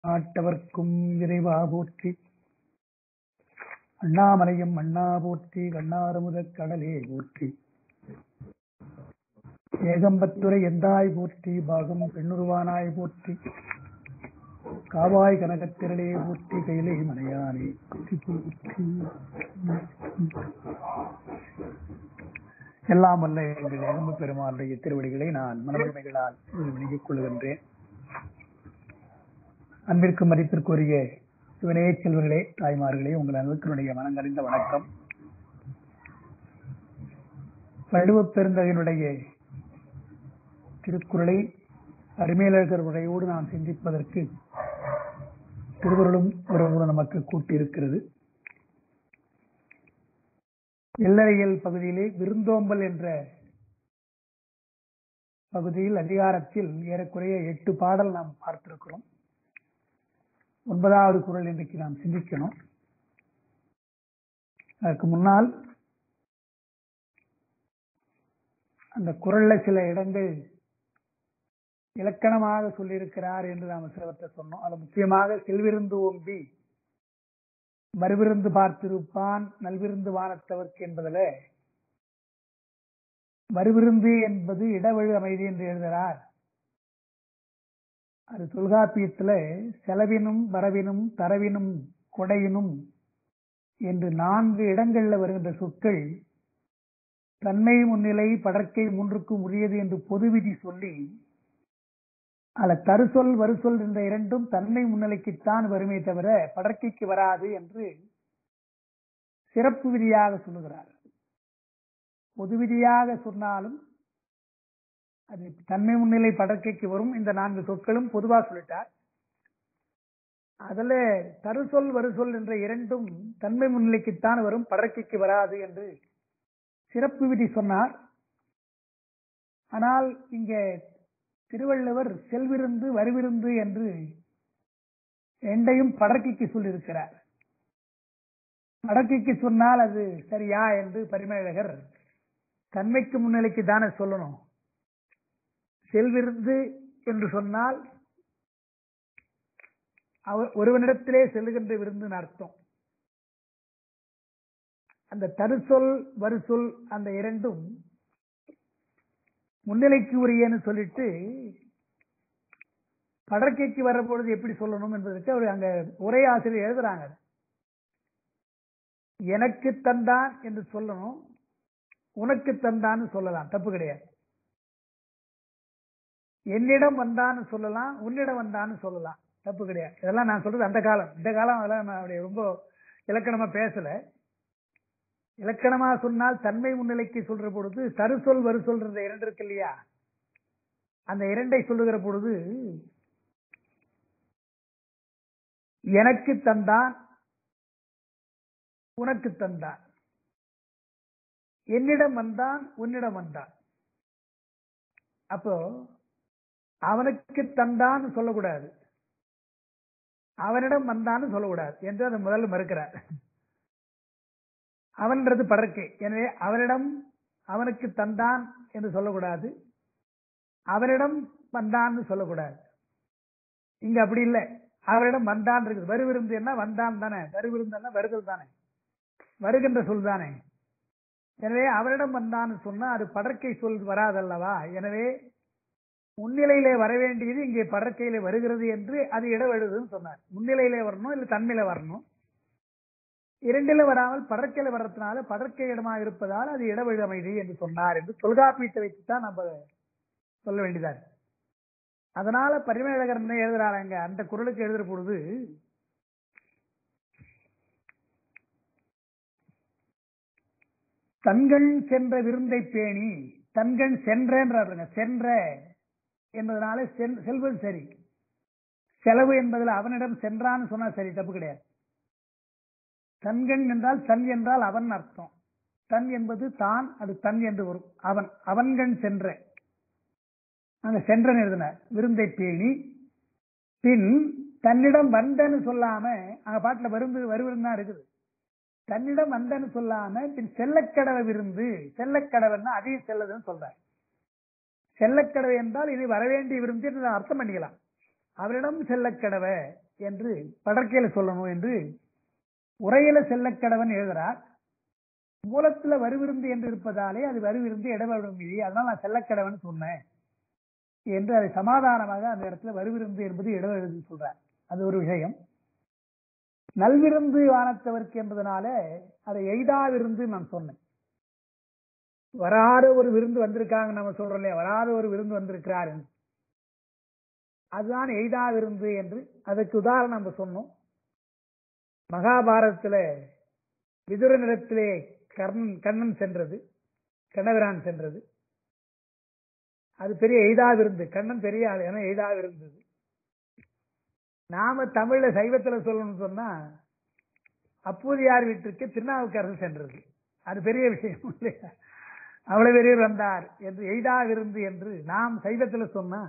நாட்டவர்க்கும் இறைவா போற்றி. அண்ணாமலையும் அண்ணா போற்றி. கண்ணாரமுதக் கடலே போற்றி. ஏகம்பத்துரை எந்தாய் போற்றி. பாகம் பெண்ணுருவானாய் போற்றி. காவாய் கனகத்திரளே போற்றி. கையிலே மலையானே போற்றி. எல்லாம் வல்ல எங்கள் ஏகம்ப பெருமானுடைய திருவடிகளை நான் மனமகிமைகளால் விளங்கிக் கொள்கின்றேன். அன்பிற்கும் மதிப்பிற்குரிய சிவனே செல்வர்களே, தாய்மார்களே, உங்கள் அனைவருடைய மனங்கறிந்த வணக்கம். வள்ளுவப் பெருந்தகையினுடைய திருக்குறளை அருமேலழகர் உரையோடு நாம் சிந்திப்பதற்கு திருவருளும் உறவுகளும் நமக்கு கூட்டியிருக்கிறது. எல்லறையல் பகுதியிலே விருந்தோம்பல் என்ற பகுதியில் அதிகாரத்தில் ஏறக்குறைய 8 பாடல் நாம் பார்த்திருக்கிறோம். 9வது குறள் இன்றைக்கு நாம் சிந்திக்கணும். அதற்கு முன்னால் அந்த குறள்ல சில இடங்கள் இலக்கணமாக சொல்லியிருக்கிறார் என்று நாம் சிலவற்றை சொன்னோம். அது முக்கியமாக செல்விருந்து ஓம்பி மறுவிருந்து பார்த்திருப்பான் நல்விருந்து வானத்தவர்க்கு என்பதில் மறுவிருந்து என்பது இடவழு அமைதி என்று எழுதுகிறார். அது தொல்காப்பியத்தில் செலவினும் வரவினும் தரவினும் கொடையினும் என்று 4 இடங்கள்ல வருகின்ற சொற்கள் தன்மை முன்னிலை படற்கை 3க்கும் உரியது என்று பொது விதி சொல்லி அதில் தருசொல் வருசொல் என்ற 2ம் தன்மை முன்னிலைக்குத்தான் வருமே தவிர படற்கைக்கு வராது என்று சிறப்பு விதியாக சொல்லுகிறார். பொது விதியாக சொன்னாலும் அது தன்மை முன்னிலை படற்கைக்கு வரும். இந்த 4 சொற்களும் பொதுவாக சொல்லிட்டார். அதுல தருசொல் வருசொல் என்ற 2ம் தன்மை முன்னிலைக்குத்தான் வரும், படற்கைக்கு வராது என்று சிறப்பு விதி சொன்னார். ஆனால் இங்கே திருவள்ளுவர் செல்விருந்து வருவிருந்து என்று 2யும் படற்கைக்கு சொல்லியிருக்கிறார். படற்கைக்கு சொன்னால் அது சரியா என்று பரிமேலழகர் தன்மைக்கு முன்னிலைக்கு தானே சொல்லணும். செல்விருந்து என்று சொன்னால் ஒருவனிடத்திலே செல்லுகின்ற விருந்துன்னு அர்த்தம். அந்த தருசொல் வருசொல் அந்த 2ம் முன்னிலைக்கு உரியன்னு சொல்லிட்டு படற்கைக்கு வரப்பொழுது எப்படி சொல்லணும் என்பதற்கு அவர் அங்க உரையாசிரியர் எழுதுறாங்க. எனக்கு தந்தான் என்று சொல்லணும், உனக்கு தந்தான்னு சொல்லலாம், தப்பு கிடையாது. என்னிடம் வந்தான்னு சொல்லலாம், உன்னிடம் வந்தான்னு சொல்லலாம், தப்பு கிடையாது. இதெல்லாம் நான் சொல்றது அந்த காலம். இந்த காலம் அதெல்லாம் நான் ரொம்ப இலக்கணமா பேசல. இலக்கணமா சொன்னால் தன்மை முன்னிலைக்கு சொல்ற பொழுது தருசொல் வருசொல் 2 இருக்கு இல்லையா, அந்த 2ஐ சொல்லுகிற பொழுது எனக்கு தந்தான் உனக்கு தந்தான், என்னிடம் வந்தான் உன்னிடம் வந்தான். அப்போ அவனுக்கு தந்தான்னு சொல்லக்கூடாது, அவனிடம் வந்தான்னு சொல்லக்கூடாது என்று அதை முதல்ல மறுக்கிறார். அவன்றது படற்கை. எனவே அவனிடம் அவனுக்கு தந்தான் என்று சொல்லக்கூடாது, அவனிடம் வந்தான்னு சொல்லக்கூடாது. இங்க அப்படி இல்லை, அவரிடம் வந்தான் இருக்குது. வருவிருந்து என்ன வந்தான் தானே, வருவிருந்து என்ன வருதல் தானே, வருகின்ற சொல் தானே. எனவே அவரிடம் வந்தான்னு சொன்னா அது படற்கை சொல் வராதல்லவா. எனவே முன்னிலையிலே வர வேண்டியது இங்கே படற்கையிலே வருகிறது என்று அது இடவெழுதுன்னு சொன்னார். முன்னிலையிலே வரணும், இல்லை தன்மையில வரணும். 2ல வராமல் படற்கையில வர்றதுனால படற்கை இடமா இருப்பதால் அது இடவழு அமைதி என்று சொன்னார் என்று தொல்காப்பியத்தை வைத்துதான் நம்ம சொல்ல வேண்டியதா. அதனால பரிமேலழகர் என்ன எழுதுறாங்க, அந்த குறளுக்கு எழுதுற பொழுது தன்கண் சென்ற விருந்தை பேணி, தன்கண் சென்றன்றாருங்க, சென்ற என்பதனால செல்வது சரி, செலவு என்பதில் அவனிடம் சென்றான்னு சொன்னா சரி, தப்பு கிடையாது. தன்கண் என்றால் தன் என்றால் அவன் அர்த்தம். தன் என்பது தான், அது தன் என்று வரும். அவன் அவன்கண் சென்ற, அங்க சென்றன் எழுதினார். விருந்தை பேணி பின் தன்னிடம் வந்தன்னு சொல்லாம, அங்க பாட்டுல வருவிருந்தான் இருக்குது, தன்னிடம் வந்தன்னு சொல்லாம பின் செல்லக்கடவை விருந்து, செல்லக்கடவைன்னா அதையும் செல்லதுன்னு சொல்றார். செல்லக்கடவை என்றால் இது வரவேண்டிய விருந்து என்று அர்த்தம் பண்ணிக்கலாம். அவரிடம் செல்லக்கடவை என்று படற்கையில சொல்லணும் என்று உரையில செல்லக்கடவன் எழுதுறார். மூலத்துல வருவிருந்து என்று இருப்பதாலே அது வருவிருந்து இடவரும் மீதி, அதனால நான் செல்லக்கடவன் சொன்னேன் என்று அதை சமாதானமாக அந்த இடத்துல வருவிருந்து என்பது இடவெழுது சொல்றார். அது ஒரு விஷயம். நல்விருந்து வானத்தவர்க்கு என்பதனால அதை எய்தாவிருந்து நான் சொன்னேன். வராத ஒரு விருந்து வந்திருக்காங்க நம்ம சொல்றோம் இல்லையா, வராத ஒரு விருந்து வந்திருக்கிறார் என்று, அதுதான் எய்தா விருந்து என்று. அதுக்கு உதாரணம் நம்ம சொன்னோம். மகாபாரதத்துல விதுர நிலத்திலே கண்ணன் சென்றது, கண்ணபிரான் சென்றது, அது பெரிய எய்தா விருந்து. கண்ணன் பெரிய ஆள் என எய்தா விருந்தது. நாம தமிழ்ல சைவத்துல சொல்லணும்னு சொன்னா அப்பூதியார் வீட்டுக்கு திருநாவுக்கரசு சென்றது, அது பெரிய விஷயம் இல்லையா. அவ்வளவு பெரியவர் வந்தார் என்று எய்தா விருந்து என்று நாம் சைவத்துல சொன்னா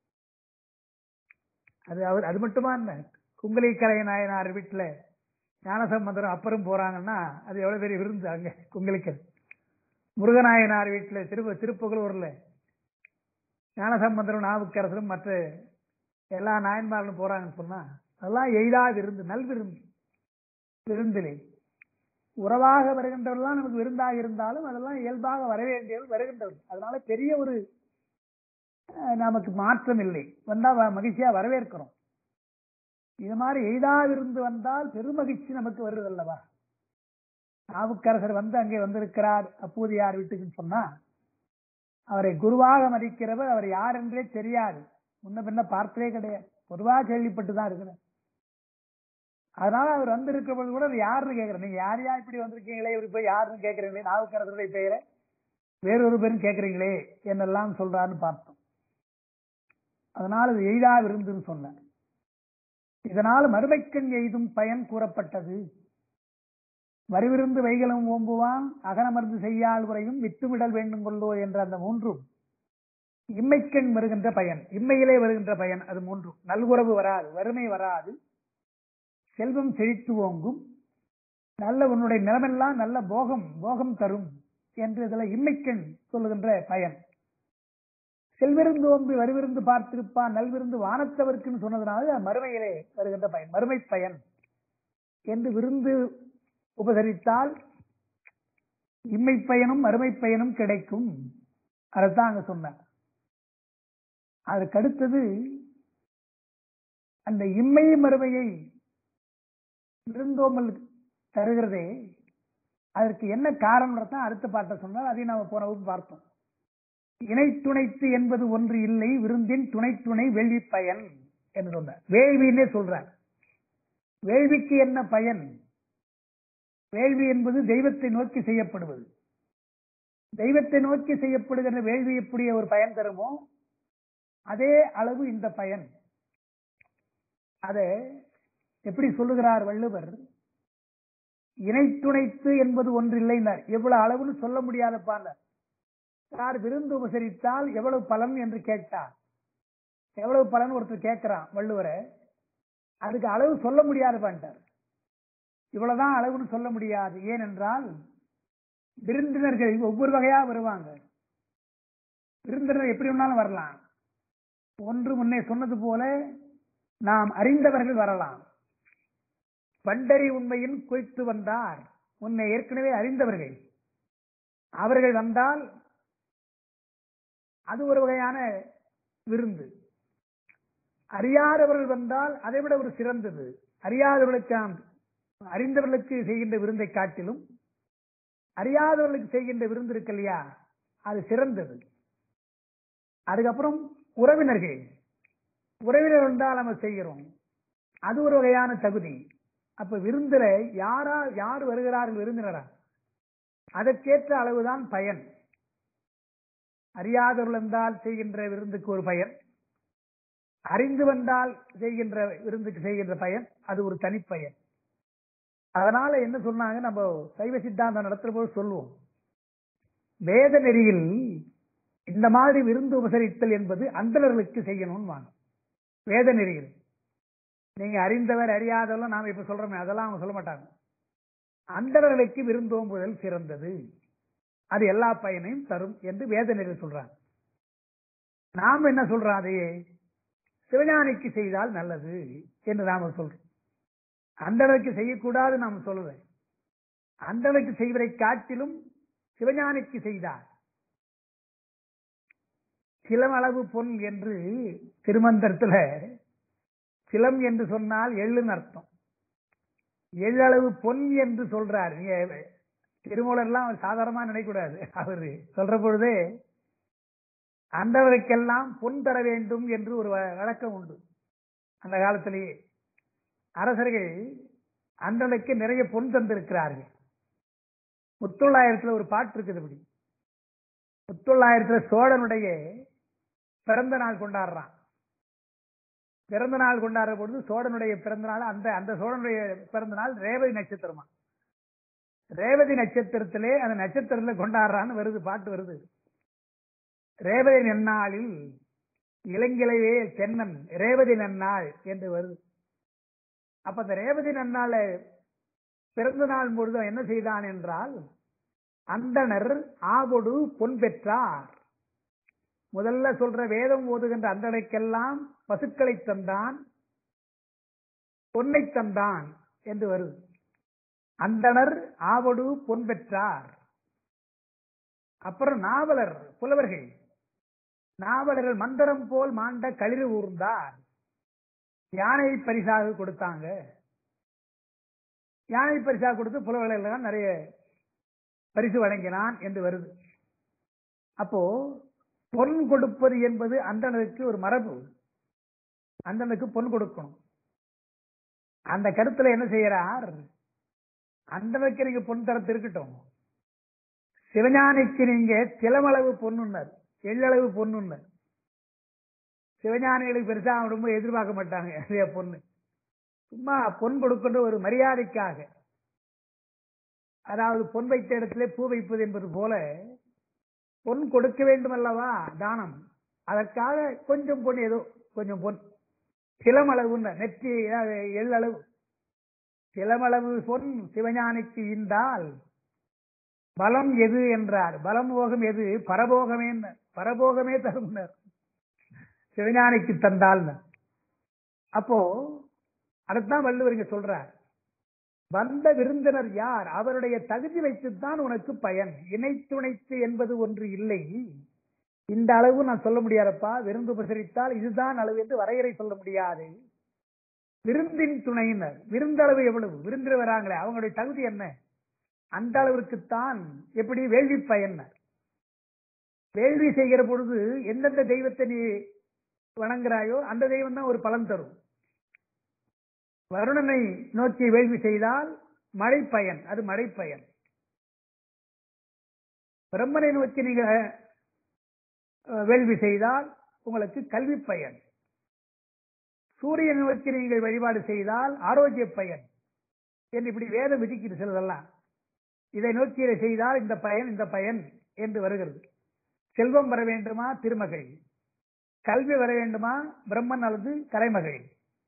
அது அவர் அது மட்டுமா என்ன, குங்கலிக்கரை நாயனார் வீட்டுல ஞானசம்பந்தரும் அப்புறம் போறாங்கன்னா அது எவ்வளவு பெரிய விருந்து அங்க குங்கலிக்கரை. முருகநாயனார் வீட்டுல திருப்புகலூர்ல ஞானசம்பந்தரும் நாவுக்கரசரும் மற்ற எல்லா நாயன்மார்களும் போறாங்கன்னு சொன்னா அதெல்லாம் எய்தா விருந்து, நல்விருந்து. விருந்திலே உறவாக வருகின்றவர்கள்லாம் நமக்கு விருந்தாக இருந்தாலும் அதெல்லாம் இயல்பாக வர வேண்டியவர்கள் வருகின்றவர்கள். அதனால பெரிய ஒரு நமக்கு மாற்றம் இல்லை, வந்தா மகிழ்ச்சியா வரவேற்கிறோம். இது மாதிரி எய்தா விருந்து வந்தால் பெருமகிழ்ச்சி நமக்கு வருது அல்லவா. நாவுக்கரசர் வந்து அங்கே வந்திருக்கிறார் அப்பூதியார் வீட்டுக்குன்னு சொன்னா அவரை குருவாக மதிக்கிறவர் அவர் யார் என்றே தெரியாது, முன்ன பின்ன பார்த்ததே கிடையாது, பொதுவாக கேள்விப்பட்டுதான் இருக்கிறார். அதனால அவர் வந்திருக்கிறபோது கூட யாருன்னு கேட்கிறேன், நீங்க யார் யார் இப்படி வந்திருக்கீங்களே, இப்படி போய் யாருன்னு கேட்கறீங்களே, நாவுக்கரசருடைய பெயரை வேறொரு பேரும் கேட்கறீங்களே என்னெல்லாம் சொல்றாருன்னு பார்த்தோம். அதனால இது எய்தா விருந்துன்னு சொன்னார். இதனால் மறுமைக்கண் எய்தும் பயன் கூறப்பட்டது. வரிவிருந்து வைகளும் ஓம்புவான் அகனமர்ந்து செய்யால் உரையும் விட்டுவிடல் வேண்டும் கொள்ளோ என்ற அந்த மூன்றும் இம்மைக்கண் வருகின்ற பயன், இம்மையிலே வருகின்ற பயன். அது மூன்றும் நல்குறவு வராது, வறுமை வராது, செல்வம் செழித்து ஓங்கும், நல்ல உன்னுடைய நிலமெல்லாம் நல்ல போகம் தரும் என்று இதுல இம்மைக்கண் சொல்லுகின்ற பயன். செல்விருந்து ஓம்பி வரிவிருந்து பார்த்திருப்பான் நல்விருந்து வானத்தவர்க்குன்னு சொன்னதுனால மறுமையிலே வருகின்ற பயன், மறுமை பயன் என்று விருந்து உபசரித்தால் இம்மை பயனும் மறுமை பயனும் கிடைக்கும். அதைத்தான் அங்க சொன்னார். அதுக்கடுத்தது அந்த இம்மை மறுமையை விருந்தோமல் தருகிறதே அதற்கு என்ன காரணம் அடுத்த பாட்டை சொன்னால் அதையும் நாம போன வகுப்பு பார்த்தோம். இணை துணைத்து என்பது ஒன்று இல்லை, விருந்தின் துணை துணை வேள்வி பயன் என்று சொன்னார். வேள்வின்னே சொல்றார். வேள்விக்கு என்ன பயன்? வேள்வி என்பது தெய்வத்தை நோக்கி செய்யப்படுவது. தெய்வத்தை நோக்கி செய்யப்படுகிற வேள்வி எப்படி ஒரு பயன் தருமோ அதே அளவு இந்த பயன். அதை எப்படி சொல்லுகிறார் வள்ளுவர்? இணை துணைத்து என்பது ஒன்றில்லைனார். எவ்வளவு அளவுன்னு சொல்ல முடியாதப்பார். யார் விருந்து உபசரித்தால் எவ்வளவு பலன் என்று கேட்டார். எவ்வளவு பலன் ஒருத்தர் கேட்கிறான் வள்ளுவரை, அதுக்கு அளவு சொல்ல முடியாது பண்ணிட்டார். இவ்வளவுதான் அளவுன்னு சொல்ல முடியாது. ஏனென்றால் விருந்தினர்கள் ஒவ்வொரு வகையா வருவாங்க. விருந்தினர் எப்படி வேணாலும் வரலாம். ஒன்று முன்னே சொன்னது போல நாம் அறிந்தவர்கள் வரலாம். பண்டறி உண்மையின் குறித்து வந்தார், உன்னை ஏற்கனவே அறிந்தவர்கள் அவர்கள் வந்தால் அது ஒரு வகையான விருந்து. அறியாதவர்கள் வந்தால் அதை விட ஒரு சிறந்தது. அறியாதவர்களுக்கு அறிந்தவர்களுக்கு செய்கின்ற விருந்தை காட்டிலும் அறியாதவர்களுக்கு செய்கின்ற விருந்து இருக்கு இல்லையா, அது சிறந்தது. அதுக்கப்புறம் உறவினர்கள் வந்தால் நம்ம செய்கிறோம், அது ஒரு வகையான தகுதி. அப்ப விருந்துல யார் வருகிறார்கள் விருந்தினரா, அதற்கேற்ற அளவுதான் பயன். அறியாதவர்கள் வந்தால் செய்கின்ற விருந்துக்கு ஒரு பயன், அறிந்து வந்தால் செய்கின்ற விருந்துக்கு செய்கின்ற பயன் அது ஒரு தனிப்பயன். அதனால என்ன சொன்னாங்க, நம்ம சைவ சித்தாந்தம் நடத்துற போது சொல்லுவோம், வேத நெறியில் இந்த மாதிரி விருந்து உபசரித்தல் என்பது அந்தணர்களுக்கு செய்யணும்னு வாங்க. வேத நெறியில் நீங்க அறிந்தவர் அறியாதவர்கள் நாம இப்ப சொல்றோமே அதெல்லாம் அவங்க சொல்ல மாட்டாங்க. அந்தணர்களுக்கு விருந்தோம்புதல் சிறந்தது, அது எல்லா பயனையும் தரும் என்று வேத நெறியில் சொல்றாங்க. நாம் என்ன சொல்றோம், அதையே சிவஞானிக்கு செய்தால் நல்லது என்று நாம சொல்றோம். அந்தளவுக்கு செய்யக்கூடாது நாம் சொல்லுவேன். அந்தளவுக்கு செய்வதை காட்டிலும் சிவஞானிக்கு செய்தார் சிலமளவு பொன் என்று திருமந்திரத்துல, சிலம் என்று சொன்னால் எள்ளுன்னு அர்த்தம். எள்ளளவு பொன் என்று சொல்றார். நீங்க திருமூலர்லாம் சாதாரணமா நினைக்கூடாது. அவரு சொல்ற பொழுதே அந்தவருக்கெல்லாம் பொன் தர வேண்டும் என்று ஒரு வழக்கம் உண்டு. அந்த காலத்திலேயே அரசர்கள் அந்தளவுக்கு நிறைய பொன் தந்திருக்கிறார்கள். முத்தொள்ளாயிரத்துல ஒரு பாட்டு இருக்குது. இப்படி முத்தொள்ளாயிரத்துல சோழனுடைய பிறந்த நாள் கொண்டாடுறான். பிறந்த நாள் கொண்டாடுற பொழுது சோழனுடைய பிறந்த நாள், அந்த சோழனுடைய பிறந்த நாள் ரேவதி நட்சத்திரமா. ரேவதி நட்சத்திரத்திலே அந்த நட்சத்திரத்துல கொண்டாடுறான்னு வருது, பாட்டு வருது. ரேவதி நன்னாளில் இளங்கிளைவே தென்னன் ரேவதி நன்னாள் என்று வருது. அப்ப அந்த ரேவதி நன்னாள பிறந்த நாள் பொழுது என்ன செய்தான் என்றால், அந்தணர் ஆவொடு பொன் பெற்றார். முதல்ல சொல்ற வேதம் ஓதுகின்ற அந்தனைக்கெல்லாம் பசுக்களை தந்தான், பொன்னை தந்தான் என்று வருது. அந்தணர் ஆவொடு பொன் பெற்றார். அப்புறம் நாவலர் புலவர்கள், நாவலர்கள் மந்தரம் போல் மாண்ட களிறு ஊர்ந்தார். யானை பரிசாக கொடுத்தாங்க. யானை பரிசாக கொடுத்து புலவர்கள் எல்லாம் நிறைய பரிசு வழங்கினான் என்று வருது. அப்போ பொன் கொடுப்பது என்பது அந்தணருக்கு ஒரு மரபு. அந்தணருக்கு பொன் கொடுக்கணும். அந்த கருத்துல என்ன செய்யறார், அந்தணருக்கு நீங்க பொன் தரத்து இருக்கட்டும், சிவஞானிக்கு நீங்க சிலமளவு பொண்ணுன்னர், எள்ளளவு பொண்ணுன்னர். சிவஞானிகளுக்கு பெருசா ரொம்ப எதிர்பார்க்க மாட்டாங்க நிறைய பொண்ணு. சும்மா பொன் கொடுக்கின்ற ஒரு மரியாதைக்காக, அதாவது பொன் வைத்த இடத்திலே பூ வைப்பது என்பது போல பொன் கொடுக்க வேண்டும் அல்லவா தானம். அதற்காக கொஞ்சம் பொன், ஏதோ கொஞ்சம் பொன், சிலமளவு நெற்றி எள்ளளவு சிலமளவு பொன் சிவஞானிக்கு ஈந்தால் பலம் எது என்றார். பலம் போகம் எது? பரபோகமே. பரபோகமே தரும் சிவஞானிக்கு தந்தால். அப்போ அதுதான் வள்ளுவர் இங்க சொல்றார், வந்த விருந்தினர் யார், அவருடைய தகுதி வைத்துத்தான் உனக்கு பயன். இணைத்துணைத்து என்பது ஒன்று இல்லை. இந்த அளவு நான் சொல்ல முடியாதப்பா, விருந்து உபசரித்தால் இதுதான் அளவு என்று வரையறை சொல்ல முடியாது. விருந்தின் துணையினர், விருந்தளவு எவ்வளவு, விருந்தினர் வராங்களே அவங்களுடைய தகுதி என்ன, அந்த அளவிற்குத்தான். எப்படி வேள்வி பயன். வேள்வி செய்கிற பொழுது எந்தெந்த தெய்வத்தை நீ வணங்குறாயோ அந்த தெய்வம் தான் ஒரு பலன் தரும். வருணனை நோக்கி வேள்வி செய்தால் மழை பயன், அது மழை பயன். பிரம்மனை நோக்கி நீங்க வேள்வி செய்தால் உங்களுக்கு கல்வி பயன். சூரியனை நோக்கி நீங்கள் வழிபாடு செய்தால் ஆரோக்கிய பயன் என்று இப்படி வேதம் விதிக்கிறது சிலதெல்லாம். இதை நோக்கி இதை செய்தால் இந்த பயன், இந்த பயன் என்று வருகிறது. செல்வம் வர வேண்டுமா திருமகள், கல்வி வர வேண்டுமா பிரம்மன் அல்லது கலைமகள்,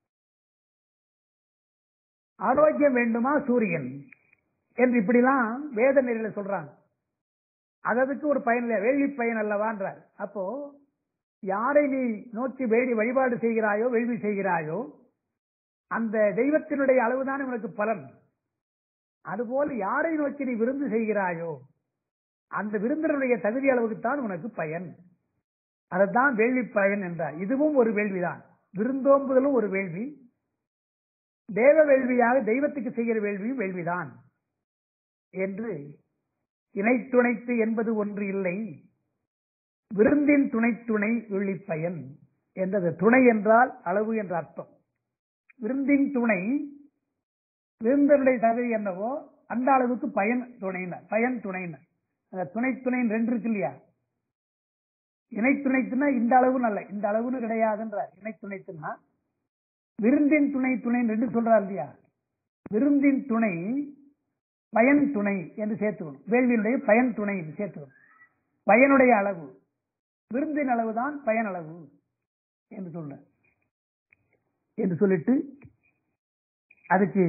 ஆரோக்கியம் வேண்டுமா சூரியன் என்று இப்படிலாம் வேத நெறியில சொல்றாங்க. அதற்கு ஒரு பயன் இல்லையா, வேள்வி பயன் அல்லவான்றார். அப்போ யாரை நீ நோக்கி வழிபாடு செய்கிறாயோ வேள்வி செய்கிறாயோ அந்த தெய்வத்தினுடைய அளவுதான் உனக்கு பலன். அதுபோல் யாரை நோக்கி நீ விருந்து செய்கிறாயோ அந்த விருந்தினுடைய தகுதி அளவுக்குத்தான் உனக்கு பயன். அதுதான் வேள்வி பயன் என்றார். இதுவும் ஒரு வேள்விதான். விருந்தோம்புதலும் ஒரு வேள்வி. தேவ வேள்வியாக தெய்வத்துக்கு செய்கிற வேள்வியும் வேள்விதான் என்று இணைத்துணைத்து என்பது ஒன்று இல்லை. விருந்தின் துணை துணை வெள்ளி பயன் என்றது. துணை என்றால் அளவு என்ற அர்த்தம். விருந்தின் துணை, விருந்தனுடைய தகுதி என்னவோ அந்த அளவுக்கு பயன் துணையினர், பயன் துணையினர். அந்த துணை துணை ரெண்டு இருக்கு இல்லையா, இணைத்துணைத்துனா இந்த அளவு நல்ல, இந்த அளவுன்னு கிடையாதுன்றார். இணைத்துணைத்துனா விருந்தின் துணை துணை ரெண்டு சொல்றார் இல்லையா, விருந்தின் துணை பயன் துணை என்று சேர்த்துக்கணும். வேள்வியினுடைய பயன் துணை என்று சேர்த்துக்கணும். பயனுடைய அளவு, விருந்தின் அளவுதான் பயன் அளவு என்று சொல்ற என்று சொல்லிட்டு அதுக்கு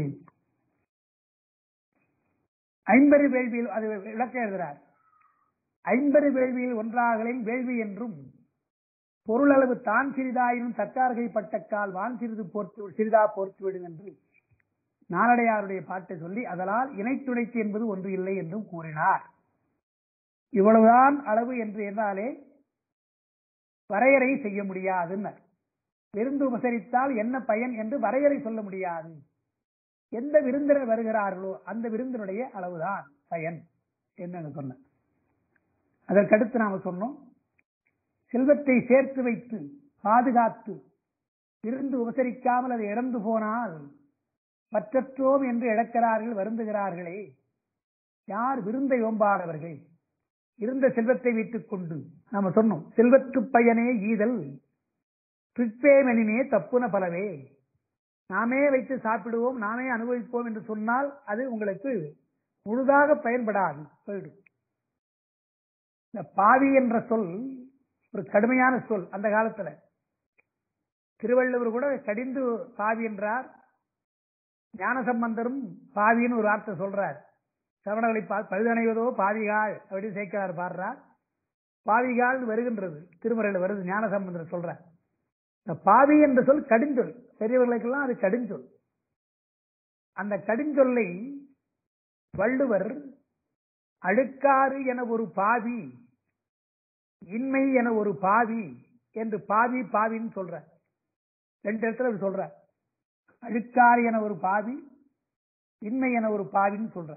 ஐம்பது வேள்வியில் அது விளக்க எழுதுகிறார். ஐம்பது வேள்வியில் ஒன்றாகலின் வேள்வி என்றும் பொருள் அளவு தான் சிறிதாயினும் தக்கார்கை பட்டக்கால் வான் சிறிது சிறிதா போர்த்து விடும் என்று நாலடையாருடைய பாட்டை சொல்லி அதனால் இணைத்துணைத்து என்பது ஒன்று இல்லை என்றும் கூறினார். இவ்வளவுதான் அளவு என்று என்றாலே வரையறை செய்ய முடியாது. விருந்து உபசரித்தால் என்ன பயன் என்று வரையறை சொல்ல முடியாது. எந்த விருந்தினர் வருகிறார்களோ அந்த விருந்தினுடைய அளவுதான் பயன் என்று சொன்ன. அதற்கடுத்து நாம சொன்னோம், செல்வத்தை சேர்த்து வைத்து பாதுகாத்து விருந்து உபசரிக்காமல் அதை இழந்து போனால் பற்றற்றோம் என்று இழக்கிறார்கள், வருந்துகிறார்களே. யார்? விருந்தை ஓம்பாடவர்கள். இருந்த செல்வத்தை வைத்துக் கொண்டு நாம சொன்னோம், செல்வத்து பயனே ஈதல் பிற்பேமெனினே தப்புன பலவே. நாமே வைத்து சாப்பிடுவோம், நாமே அனுபவிப்போம் என்று சொன்னால் அது உங்களுக்கு முழுதாக பயன்படாது, போயிடும். இந்த பாவி என்ற சொல் ஒரு கடுமையான சொல். அந்த காலத்துல திருவள்ளுவர் கூட கடிந்து பாவி என்றார். ஞானசம்பந்தரும் பாவின்னு ஒரு வார்த்தை சொல்றார். சவணங்களை பழுதணைவதோ பாவிகால் அப்படின்னு சேர்க்கிறார், பாடுறார். பாவிகால் வருகின்றது, திருமுறையில் வருது, ஞானசம்பந்தர் சொல்றார். இந்த பாவி என்ற சொல் கடிஞ்சொல், பெரியவர்களுக்கெல்லாம் அது கடிஞ்சொல். அந்த கடிஞ்சொல்லை வள்ளுவர் அழுக்காறு என ஒரு பாவி, இன்மை என ஒரு பாவி என்று பாவி பாவின்னு சொல்ற. ரெண்டு இடத்துல சொல்ற. அழுக்காறு என ஒரு பாவி, இன்மை என ஒரு பாவின்னு சொல்ற.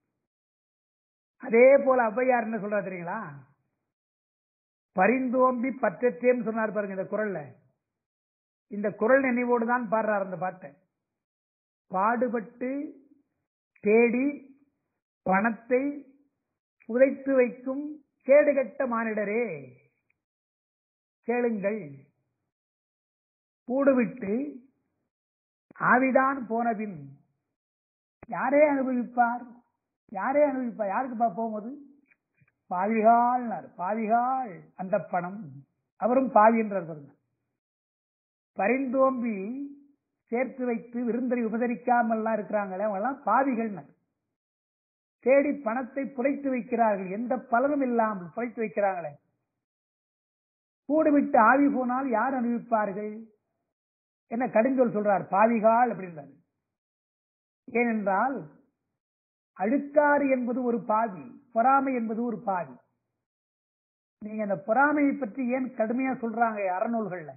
அதே போல ஔவையார் என்ன சொல்ற தெரியுங்களா? பரிந்தோம்பி பற்றற்றேன்னு சொன்னார் பாருங்க இந்த குரல்ல. இந்த குரல் நினைவோடு தான் பாடுறார் அந்த பாட்டை. பாடுபட்டு தேடி பணத்தை புதைத்து வைக்கும் கேடுகட்ட மானிடரே கேளுங்கள், கூடுவிட்டு ஆவிதான் போனபின் யாரே அனுபவிப்பார்? யாரே அனுபவிப்பார்? யாருக்குப்பா போகும்போது? பாவிகால். பாவிகால் அந்த பணம். அவரும் பாவி என்றார் பாருங்க. பரிந்தோம்பி சேர்த்து வைத்து விருந்தரை உபசரிக்காமல்லாம் இருக்கிறாங்களே அவங்கெல்லாம் பாவிகள். தேடி பணத்தை புதைத்து வைக்கிறார்கள், எந்த பலனும் இல்லாமல் புதைத்து வைக்கிறாங்களே. கூடுவிட்டு ஆவி போனால் யார் அனுபவிப்பார்கள்? என்ன கடிஞ்சொல் சொல்றார், பாவிகால் அப்படின்றார். ஏனென்றால் அழுக்காறு என்பது ஒரு பாவி, பொறாமை என்பது ஒரு பாவி. நீங்க அந்த பொறாமையை பற்றி ஏன் கடுமையா சொல்றாங்க அறநூல்கள்ல?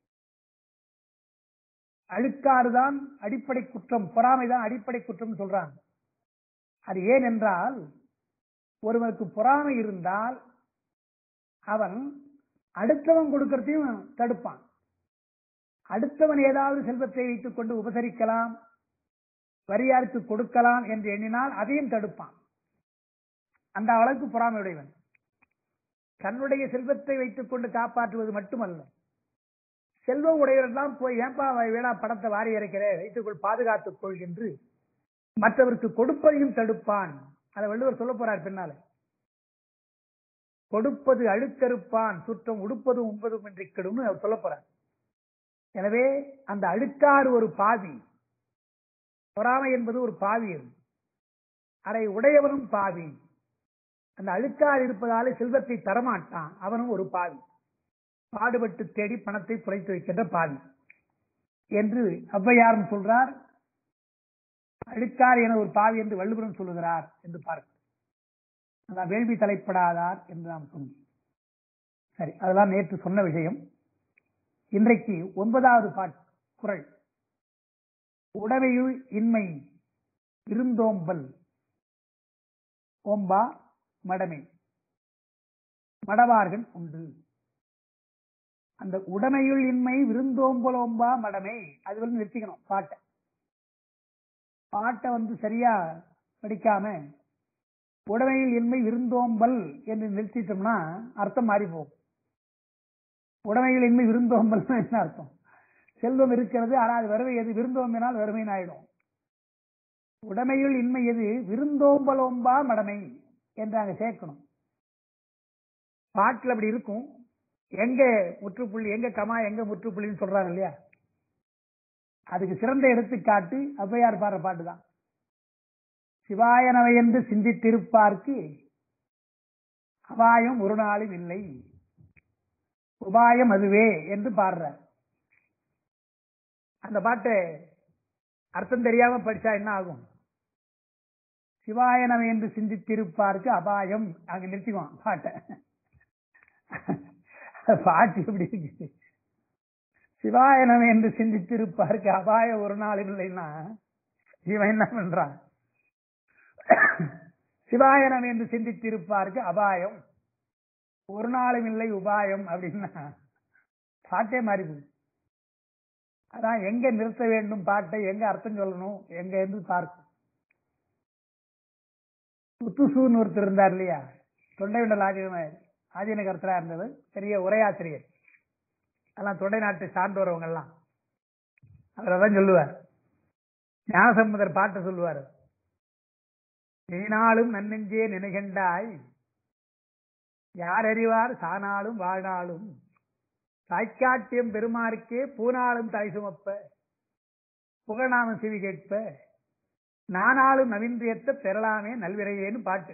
அழுக்காறுதான் அடிப்படை குற்றம், பொறாமைதான் அடிப்படை குற்றம் சொல்றாங்க. அது ஏன் என்றால் ஒருவனுக்கு பொறாமை இருந்தால் அவன் அடுத்தவன் கொடுக்கறதையும் தடுப்பான். அடுத்தவன் ஏதாவது செல்வத்தை வைத்துக் கொண்டு உபசரிக்கலாம், வரியாருக்கு கொடுக்கலாம் என்று எண்ணினால் அதையும் தடுப்பான். அந்த அளவுக்கு பொறாமை உடையவன். தன்னுடைய செல்வத்தை வைத்துக் கொண்டு காப்பாற்றுவது மட்டுமல்ல, செல்வம் உடையவரெல்லாம் போய் ஏன்பா வேளா பணத்தை வாரி இறைக்கிற, வைத்துக்கொள், பாதுகாத்துக் கொள் என்று மற்றவருக்கு கொடுப்பதையும் தடுப்பான். அதை வள்ளுவர் சொல்ல போறார் பின்னால. கொடுப்பது அழுக்கறுப்பான் சுற்றம் உடுப்பது உண்பதும் என்று கெடும் அவர் சொல்ல போறார். எனவே அந்த அழுக்காறு ஒரு பாவி, பொறாமை என்பது ஒரு பாவி. அதை உடையவனும் பாவி. அந்த அழுக்காறு இருப்பதாலே செல்வத்தை தரமாட்டான், அவனும் ஒரு பாவி. பாடுபட்டு தேடி பணத்தை புதைத்து வைக்கின்ற பாவி என்று ஔவையாரும் சொல்றார். அழுக்கார் என ஒரு பாவி என்று வள்ளுவரும் சொல்லுகிறார் என்று பார்க்க வேள்வி தலைப்படாதார் என்று நாம் சொன்னோம். சரி, அதெல்லாம் நேற்று சொன்ன விஷயம். இன்றைக்கு 9வது குறள். உடமையுள் இன்மை இருந்தோம்பல் ஓம்பா மடமை மடவார்கள் உண்டு. அந்த உடமையுள் இன்மை விருந்தோம்பல் ஓம்பா மடமை, அது வந்து நிறுத்திக்கணும். பாட்டை சரியா படிக்காம உடமையில் இன்மை விருந்தோம்பல் என்று நிறுத்திட்டோம்னா அர்த்தம் மாறி போகும். உடமையில் இன்மை விருந்தோம்பல் என்ன அர்த்தம்? செல்வம் இருக்கிறது, ஆனால் வறுமை எது? விருந்தோம்பினால் வறுமைன்னு ஆயிடும். உடமையுள் இன்மை எது? விருந்தோம்பலோம்பா மடமை என்று அங்க சேர்க்கணும். பாட்டில் அப்படி இருக்கும். எங்க முற்றுப்புள்ளி, எங்க கமா, எங்க முற்றுப்புள்ளின்னு சொல்றாங்க இல்லையா? அதுக்கு சிறந்த எடுத்துக்காட்டு ஔவையார் பாடுற பாட்டு தான். சிவாயனவை என்று சிந்தித்திருப்பார்க்கு அபாயம் ஒரு நாளும் இல்லை. உபாயம் அதுவே என்று பாடுறார். அந்த பாட்டு அர்த்தம் தெரியாம படிச்சா என்ன ஆகும்? சிவாயனம் என்று சிந்தித்திருப்பாருக்கு அபாயம். அங்க நிறுத்திக்குவான் பாட்டை. பாட்டு எப்படி இருக்கு? சிவாயனம் என்று சிந்தித்திருப்பாருக்கு அபாயம் ஒரு நாள் இல்லைன்னா இவன் என்ன பண்றான்? சிவாயனம் என்று சிந்தித்திருப்பாருக்கு அபாயம் ஒரு நாளும் இல்லை உபாயம் அப்படின்னா பாட்டே மாறிது. அதான் எங்க நிறுத்த வேண்டும் பாட்டை, எங்க அர்த்தம் சொல்லணும், எங்க இருந்து பார்க்கும். முத்துசூன்னு ஒருத்தர் இருந்தார் இல்லையா, தொண்டைவிண்டல் ஆதீன கருத்தரா இருந்தவர், பெரிய உரையாசிரியர். அதெல்லாம் தொண்டை நாட்டு சார்ந்தவங்க எல்லாம் அவர் அதான் சொல்லுவார். ஞானசம்பந்தர் பாட்டு சொல்லுவார். நீனாலும் நன்னெஞ்சே நினைகண்டாய் யார் அறிவார் சானாலும் வாழ்நாளும் சாய்க்காட்டியம் பெருமாருக்கே பூனாலும் தலை சுமப்ப புகழாமம் செவி கேட்ப நானாலும் நவீன்றியத்த பெறலாமே நல்விரையேன்னு பாட்டு.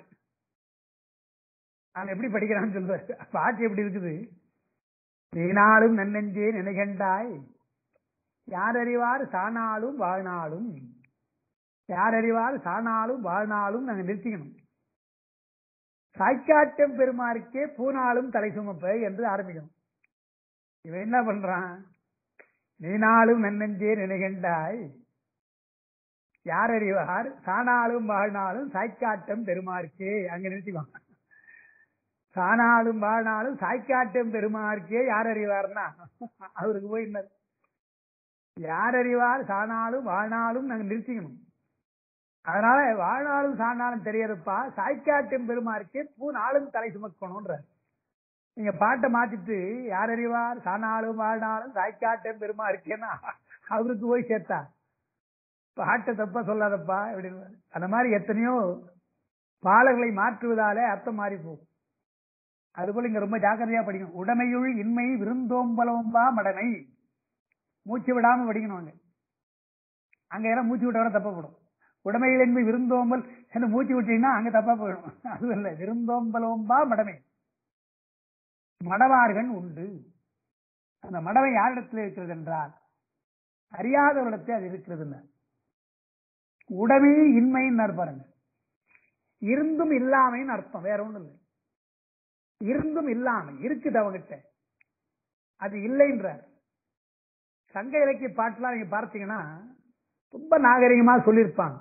நான் எப்படி படிக்கிறான்னு சொல்லுவார். பாட்டு எப்படி இருக்குது? நீனாலும் நன்னெஞ்சே நினைகண்டாய் யார் அறிவார் சானாலும் வாழ்நாளும், யார் அறிவார் சானாலும் வாழ்நாளும் நாங்க நிறுத்திக்கணும். சாய்க்காட்டம் பெருமாருக்கே பூனாலும் தலை சுமப்ப என்று ஆரம்பிக்கணும். இவன் என்ன பண்றான்? நீனாலும் நன்னெஞ்சே நினைகண்டாய் யார் அறிவார் சானாலும் வாழ்நாளும் சாய்க்காட்டம் பெருமாருக்கே, அங்க நிறுத்திக்குவாங்க. சானாலும் வாழ்நாளும் சாய்க்காட்டம் பெருமாருக்கே யார் அறிவார்னா அவருக்கு போய் என்ன? யார் அறிவார் சானாலும் வாழ்நாளும் நாங்க நிறுத்திக்கணும். அதனால வாழ்நாளும் சாணாலும் தெரியறப்பா சாய்க்காட்டும் பெருமாருக்கே பூநாளும் தலை சுமக்கணும்ன்ற. நீங்க பாட்டை மாத்திட்டு யார் அறிவார் சாணாலும் வாழ்நாளும் சாய்க்காட்டும் பெருமாருக்கேன்னா அவருக்கு போய் சேர்த்தா பாட்டை தப்பா சொல்லாதப்பா அப்படின்னு. அந்த மாதிரி எத்தனையோ பாடல்களை மாற்றுவதாலே அர்த்தம் மாறி போகும். அதுபோல இங்க ரொம்ப ஜாக்கிரதையா படிக்கணும். உடமையுள் இன்மை விருந்தோம்பலோம்பா மடமை, மூச்சு விடாம படிக்கணும். அங்க எல்லாம் மூச்சு விட்டவரை தப்பப்படும். உடமையில் என்பது விருந்தோம்பல் என்று மூச்சு விட்டீங்கன்னா அங்க தப்பா போயிடும். அது இல்லை, விருந்தோம்பலோம்பா மடமை, மடவார்கள் உண்டு. அந்த மடமை யாரிடத்தில் இருக்கிறது என்றால் அறியாதவரிடத்தில் அது இருக்கிறது. உடமை இன்மைன்னு பாருங்க, இருந்தும் இல்லாமைன்னு அர்த்தம், வேற ஒண்ணும் இல்லை. இருந்தும் இல்லாமை இருக்குது அவங்கிட்ட, அது இல்லைன்றார். சங்க இலக்கிய பாட்டுலாம் நீங்க பார்த்தீங்கன்னா ரொம்ப நாகரிகமா சொல்லியிருப்பாங்க.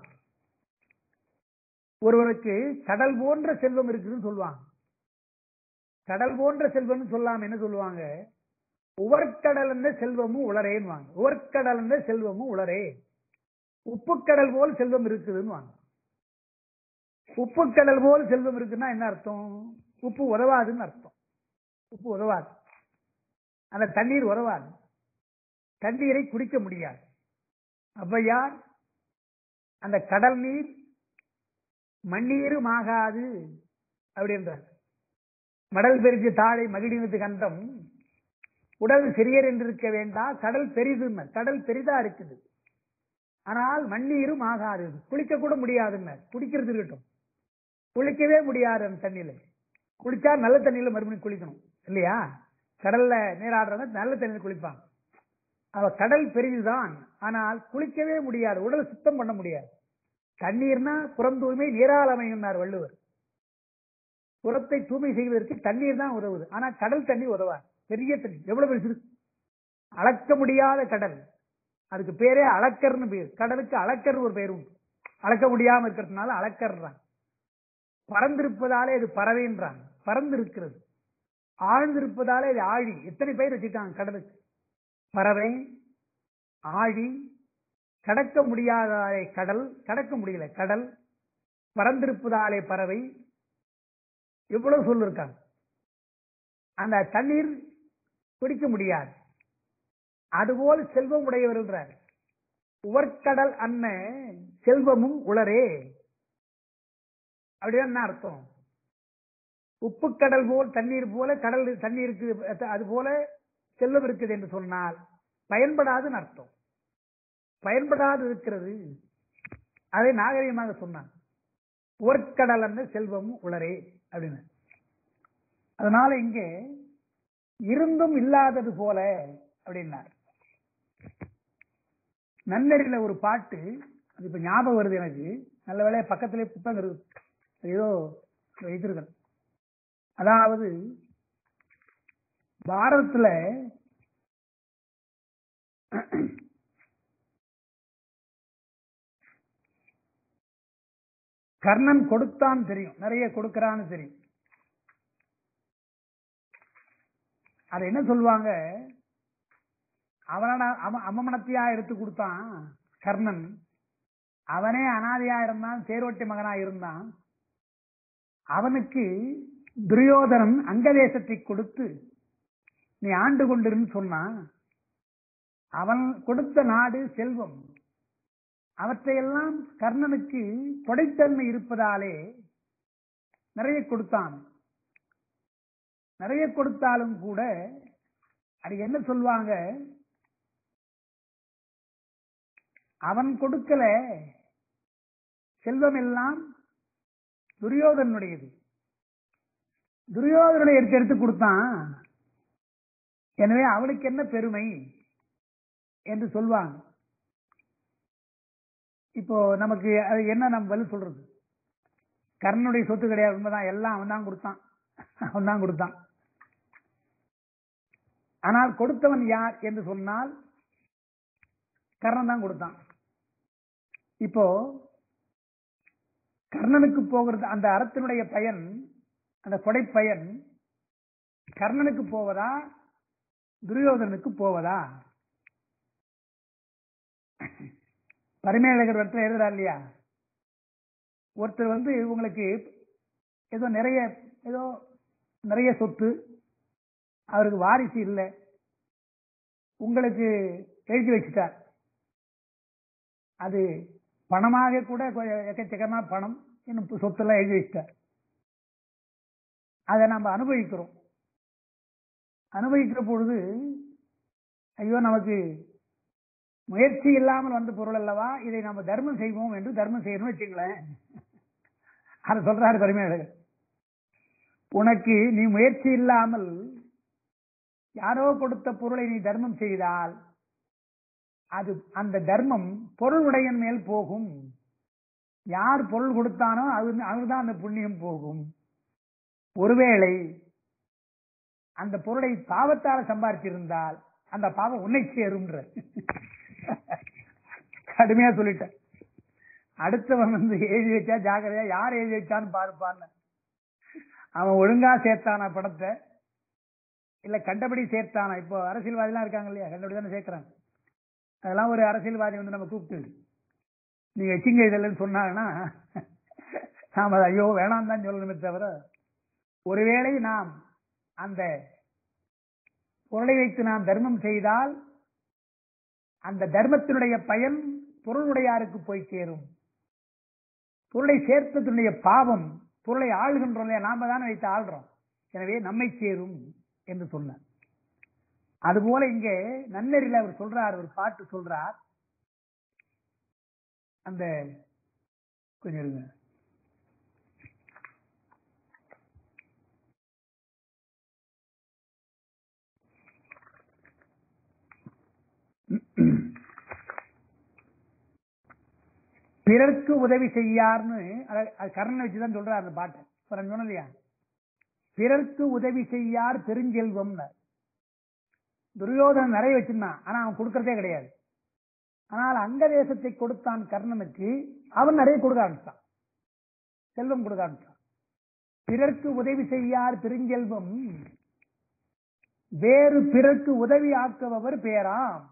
ஒருவனுக்கு கடல் போன்ற செல்வம் இருக்குதுன்னு சொல்லுவாங்க. கடல் போன்ற செல்வம் சொல்லாம என்ன சொல்லுவாங்க? உவர்கடல் என்ற செல்வமும் உளரேன்னு. உவர்கடல் என்ற செல்வமும் உளரே, உப்புக்கடல் போல் செல்வம் இருக்குதுன்னு வாங்க. உப்புக்கடல் போல் செல்வம் இருக்குன்னா என்ன அர்த்தம்? உப்பு உதவாதுன்னு அர்த்தம். உப்பு உதவாது, அந்த தண்ணீர் உதவாது, தண்ணீரை குடிக்க முடியாது. ஔவையார் அந்த கடல் நீர் மண்ணீரும் ஆகாது அப்படின்றார். மடல் பெரிது தாழை மகிழ்ந்து கண்டம் உடல் சிறியர் என்று இருக்க வேண்டாம், கடல் பெரிதுன்னு. கடல் பெரிதா இருக்குது, ஆனால் மண்ணீரும் ஆகாது, குளிக்க கூட முடியாதுன்னு. குடிக்கிறது இருக்கட்டும், குளிக்கவே முடியாது அந்த தண்ணியில. குளிச்சா நல்ல தண்ணியில மறுபடியும் குளிக்கணும் இல்லையா? கடல்ல நீராடுறவங்க நல்ல தண்ணியில் குளிப்பாங்க. அவ கடல் பெரிதுதான், ஆனால் குளிக்கவே முடியாது, உடலை சுத்தம் பண்ண முடியாது. தண்ணீர்னா புறம் தூய்மை நீரால் அமையும்னார் வள்ளுவர். புறத்தை தூய்மை செய்வதற்கு தண்ணீர் தான் உதவுது, ஆனா கடல் தண்ணி உதவாது. பெரிய தண்ணி, எவ்வளவு பெருசு, அளக்க முடியாத கடல். அதுக்கு பேரே அளக்கர்னு பேர். கடலுக்கு அளக்கர் ஒரு பேர் உண்டு. அளக்க முடியாம இருக்கிறதுனால அளக்கர்றாங்க. பறந்திருப்பதாலே இது பறவைன்றாங்க, பறந்து இருக்கிறது. ஆழ்ந்திருப்பதாலே இது ஆழி. எத்தனை பேர் வச்சுட்டாங்க கடலுக்கு? பறவை, ஆழி, கடக்க முடியாதாலே கடல், கடக்க முடியல கடல், பறந்திருப்பதாலே பறவை, எவ்வளவு சொல்லிருக்காங்க. அந்த தண்ணீர் குடிக்க முடியாது. அதுபோல் செல்வம் உடையவர். உவர்கடல் அன்ன செல்வமும் உளரே அப்படின்னா என்ன அர்த்தம்? உப்பு கடல் போல் தண்ணீர் போல கடல் தண்ணீருக்கு அது போல செல்வம் இருக்குது என்று சொன்னால் பயன்படாதுன்னு அர்த்தம். பயன்படாது இருக்கிறது, அதை நாகரிகமாக சொன்னான். உவர்கடல் அன்ன செல்வமும் உளரே அப்படின்னு. அதனால இங்கே இருந்தும் இல்லாதது போல அப்படின்னார். நன்னெறியில ஒரு பாட்டு, அது இப்ப ஞாபகம் வருது எனக்கு. நல்ல வேளையா பக்கத்திலே புத்தகம் இருக்கு, ஏதோ வைத்திருக்கேன். அதாவது பாரதத்துல கர்ணன் கொடுத்தான் தெரியும், நிறைய கொடுக்கிறான்னு தெரியும். அதை என்ன சொல்லுவாங்க, அவமனத்தையா எடுத்து கொடுத்தான் கர்ணன். அவனே அனாதையா இருந்தான், தேரோட்டி மகனா இருந்தான். அவனுக்கு துரியோதனன் அங்கதேசத்தை கொடுத்து நீ ஆண்டு கொண்டிருன்னு சொன்னான். அவன் கொடுத்த நாடு செல்வம், அவற்றையெல்லாம் கர்ணனுக்கு கொடைத்தன்மை இருப்பதாலே நிறைய கொடுத்தான். நிறைய கொடுத்தாலும் கூட அது என்ன சொல்வாங்க, அவன் கொடுக்கல, செல்வம் எல்லாம் துரியோதனுடையது, துரியோதனுடைய எடுத்து கொடுத்தான், எனவே அவனுக்கு என்ன பெருமை என்று சொல்வாங்க. இப்போ நமக்கு அது என்ன நம்ம பதில் சொல்றது, கர்ணனுடைய சொத்து கிடையாது, உண்மைதான், எல்லாம் அவன் தான் கொடுத்தான், அவன் தான் கொடுத்தான். ஆனால் கொடுத்தவன் யார் என்று சொன்னால் கர்ணன் தான் கொடுத்தான். இப்போ கர்ணனுக்கு போகிறது அந்த அறத்தினுடைய பயன், அந்த கொடை பயன் கர்ணனுக்கு போவதா துரியோதனுக்கு போவதா? பரிமேலழகர் இடத்துல எழுதுறார் இல்லையா, ஒருத்தர் உங்களுக்கு ஏதோ நிறைய சொத்து, அவருக்கு வாரிசு இல்லை, உங்களுக்கு எழுதி வச்சுட்டார். அது பணமாக கூட எக்கச்சக்கமா பணம், இன்னும் சொத்தெல்லாம் எழுதி வச்சுட்டார். அதை நம்ம அனுபவிக்கிறோம். அனுபவிக்கிற பொழுது ஐயோ நமக்கு முயற்சி இல்லாமல் வந்த பொருள் அல்லவா, இதை நம்ம தர்மம் செய்வோம் என்று தர்மம் செய்யணும்னு வச்சுங்களேன். அதை சொல்றாரு பரிமேலழகர். உனக்கு நீ முயற்சி இல்லாமல் யாரோ கொடுத்த பொருளை நீ தர்மம் செய்தால் அது அந்த தர்மம் பொருளுடையன் மேல் போகும். யார் பொருள் கொடுத்தானோ அவர்தான் அந்த புண்ணியம் போகும். ஒருவேளை அந்த பொருளை பாவத்தால் சம்பாதிச்சிருந்தால் அந்த பாவம் உன்னை சேரும்ன்ற கடுமையா சொல்லிட்டேன். அடுத்தவன் எழுதி வச்சா ஜாக்கிரதையா, யார் எழுதி வச்சான்னு பாருப்பான்னு. அவன் ஒழுங்கா சேர்த்தானா பணத்தை, இல்ல கண்டபடி சேர்த்தானா? இப்போ அரசியல்வாதிலாம் இருக்காங்க இல்லையா, கண்டபடி தானே சேர்க்கிறாங்க. அதெல்லாம் ஒரு அரசியல்வாதி நம்ம கூப்பிட்டு நீங்க வச்சுங்க இதெல்லாம் சொன்னாங்கன்னா நாம ஐயோ வேணாம் தான் சொல்லணுமே தவிர, ஒருவேளை நாம் அந்த பொருளை வைத்து நாம் தர்மம் செய்தால் அந்த தர்மத்தினுடைய பயன் பொருளுடையாருக்கு போய் சேரும். பொருளை சேர்த்ததுடைய பாவம், பொருளை ஆளுகின்றோம் இல்லையா, நாம தானே வைத்து ஆள்றோம், எனவே நம்மை சேரும் என்று சொன்னார். அதுபோல இங்கே நன்னெறியில அவர் சொல்றார், ஒரு பாட்டு சொல்றார். அந்த கொஞ்சம் இருங்க, பிறர்க்கு உதவி செய்யார்னு கர்ணனை வச்சுதான் சொல்றார் அந்த பாட்டை. சொன்ன இல்லையா, பிறர்க்கு உதவி செய்யார் பெருஞ்செல்வம். துரியோதனன் நிறைய வச்சிருந்தான், ஆனா அவன் கொடுக்கறதே கிடையாது. ஆனால் அங்க தேசத்தை கொடுத்தான் கர்ணனுக்கு, அவன் நிறைய கொடுக்க ஆரம்பிச்சான், செல்வம் கொடுக்க ஆரம்பிச்சான். பிறர்க்கு உதவி செய்யார் பெருஞ்செல்வம், வேறு பிறர்க்கு உதவி ஆக்குபவர் பேராம்.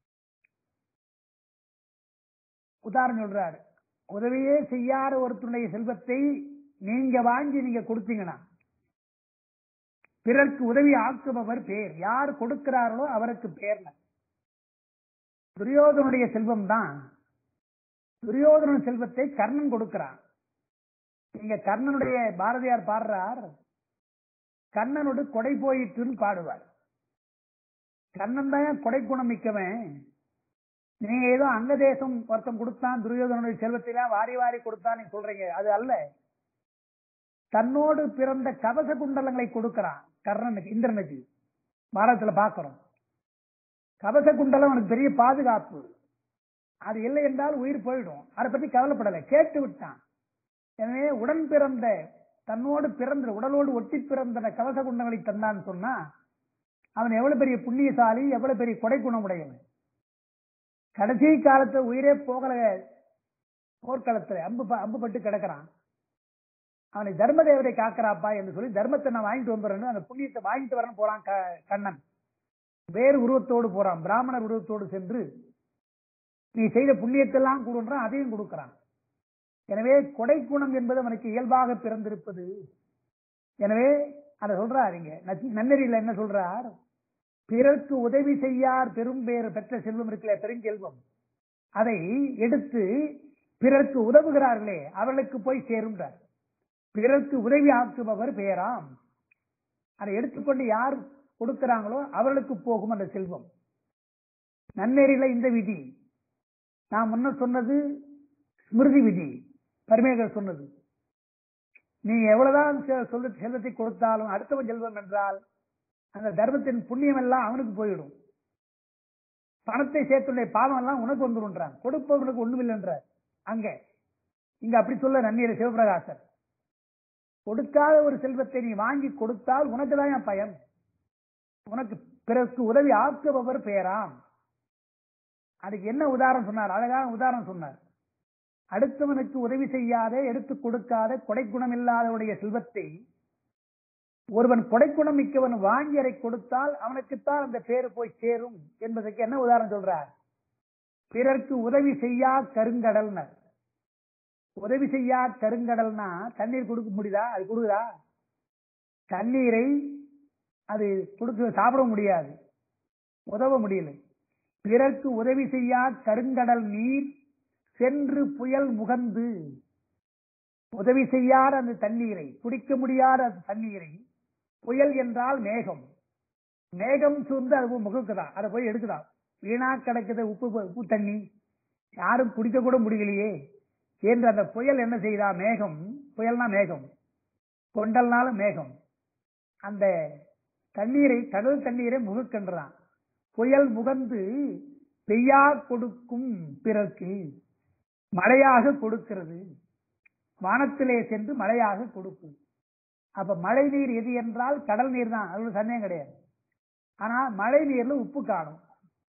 உதாரணம் சொல்றாரு, உதவியே செய்யாத ஒருத்தருடைய செல்வத்தை நீங்க வாங்கி நீங்க கொடுத்தீங்கன்னா பிறர்க்கு உதவி ஆக்குபவர் பேர், யார் கொடுக்கிறார்களோ அவருக்கு பேர். துரியோதனுடைய செல்வம் தான், துரியோதன செல்வத்தை கர்ணன் கொடுக்கிறான். நீங்க கர்ணனுடைய பாரதியார் பாடுறார், கர்ணனோடு கொடை போயிட்டுன்னு பாடுவார். கர்ணன் தான் கொடை குணம் மிக்கவன். நீங்க ஏதோ அங்க தேசம் ஒருத்தம் கொடுத்தான், துரியோதனுடைய செல்வத்திலாம் வாரி வாரி கொடுத்தான் சொல்றீங்க, அது அல்ல. தன்னோடு பிறந்த கவச குண்டலங்களை கொடுக்கிறான் கர்ணனுக்கு, இந்திரனுக்கு. பாரதத்துல பாக்கிறோம். கவச குண்டலம் அவனுக்கு பெரிய பாதுகாப்பு. அது இல்லை என்றால் உயிர் போயிடும். அதை பத்தி கவலைப்படலை, கேட்டு விட்டான். எனவே உடன் பிறந்த தன்னோடு பிறந்த உடலோடு ஒட்டி பிறந்த கவச குண்டங்களை தந்தான்னு சொன்னா அவன் எவ்வளவு பெரிய புண்ணியசாலி, எவ்வளவு பெரிய கொடை குணம் உடையவன். கடைசி காலத்துல உயிரே போகல, போர்க்களத்துல அம்பு பட்டு கிடக்கிறான். அவனை தர்ம தேவதை காக்கிறாப்பா என்று சொல்லி தர்மத்தை நான் வாங்கிட்டு வந்துடுறேன்னு அந்த புண்ணியத்தை வாங்கிட்டு வரேன்னு போறான் கண்ணன். வேறு உருவத்தோடு போறான், பிராமணர் உருவத்தோடு சென்று நீ செய்த புண்ணியத்தெல்லாம் கொடுன்றான், அதையும் கொடுக்கிறான். எனவே கொடை குணம் என்பது அவனுக்கு இயல்பாக பிறந்திருப்பது. எனவே அதை சொல்றார் இங்க நன்னெறியில என்ன சொல்றார், பிறர்க்கு உதவி செய்யார் பெரும் பேர் பெற்ற செல்வம் இருக்குல்ல, பெருஞ்செல்வம், அதை எடுத்து பிறர்க்கு உதவுகிறார்களே அவர்களுக்கு போய் சேரும்ன்றார். பிறர்க்கு உதவி ஆக்குபவர் பேராம். அதை எடுத்துக்கொண்டு யார் கொடுக்கிறாங்களோ அவர்களுக்கு போகும் அந்த செல்வம். நன்னெறியில இந்த விதி நான் முன்ன சொன்னது ஸ்மிருதி விதி, பரமேகர் சொன்னது. நீ எவ்வளவுதான் செல்வத்தை கொடுத்தாலும் அடுத்தவன் செல்வம் என்றால் அந்த தர்மத்தின் புண்ணியம் எல்லாம் அவனுக்கு போயிடும். பணத்தை சேர்த்துள்ள பாவம் எல்லாம் உனக்கு வந்துடுன்றான், கொடுப்பவனுக்கு ஒண்ணுமில்லை என்றார். இங்க அப்படி சொல்ல நன்னீர் சிவபிரகாசர், கொடுக்காத ஒரு செல்வத்தை நீ வாங்கி கொடுத்தால் உனக்கு தான் பயன். உனக்கு பிறகு உதவி ஆக்குபவர் பேராம். அதுக்கு என்ன உதாரணம் சொன்னார், அழகான உதாரணம் சொன்னார். அடுத்தவனுக்கு உதவி செய்யாத, எடுத்து கொடுக்காத, கொடைக்குணம் இல்லாதவனுடைய செல்வத்தை ஒருவன் கொடைக்குணம் மிக்கவன் வாங்கி அதை கொடுத்தால் அவனுக்குத்தான் அந்த பேரு போய் சேரும் என்பதற்கு என்ன உதாரணம் சொல்றார், பிறர்க்கு உதவி செய்யா கருங்கடல். உதவி செய்யா கருங்கடல்னா தண்ணீர் கொடுக்க முடியுதா? அது கொடுக்குதா? தண்ணீரை அது கொடுக்க சாப்பிட முடியாது, உதவ முடியல. பிறர்க்கு உதவி செய்யா கருங்கடல் நீர் சென்று புயல் முகந்து, உதவி செய்யாத அந்த தண்ணீரை, குடிக்க முடியாத அந்த தண்ணீரை, புயல் என்றால் மேகம், மேகம் சூழ்ந்து அது முகக்குதான், அதை போய் எடுக்குதான். வீணா கிடக்குது உப்பு தண்ணி, யாரும் குடிக்க கூட முடியலையே என்று அந்த புயல் என்ன செய்தா, மேகம், புயல்னா மேகம், கொண்டல்னால மேகம், அந்த தண்ணீரை, கடல் தண்ணீரை முகக்கின்றான். புயல் முகந்து பெய்யா கொடுக்கும் பிறகு மழையாக கொடுக்கிறது, வானத்திலே சென்று மழையாக கொடுக்கும். அப்ப மழை நீர் எது என்றால் கடல் நீர் தான், அது சந்தேகம் கிடையாது. ஆனா மழை நீர்ல உப்பு காணும்,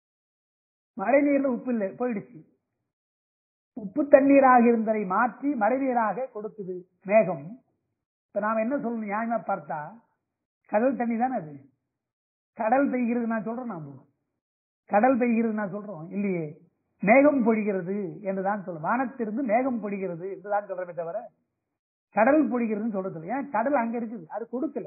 மழை நீர்ல உப்பு இல்லை, போயிடுச்சு. உப்பு தண்ணீராக இருந்ததை மாற்றி மழை நீராக கொடுக்குது மேகம். இப்ப நாம என்ன சொல்லணும், நியாயமா பார்த்தா கடல் தண்ணி தானே அது. கடல் பெய்கிறது நான் சொல்றோம், நாம கடல் பெய்கிறது நான் சொல்றோம் இல்லையே, மேகம் பொழிகிறது என்றுதான் சொல்லும். வானத்திலிருந்து மேகம் பொழிகிறது என்றுதான் சொல்றமே தவிர கடல் பொழிகிறதுன்னு சொல்றது. ஏன், கடல் அங்க இருக்குது, அது கொடுக்கல.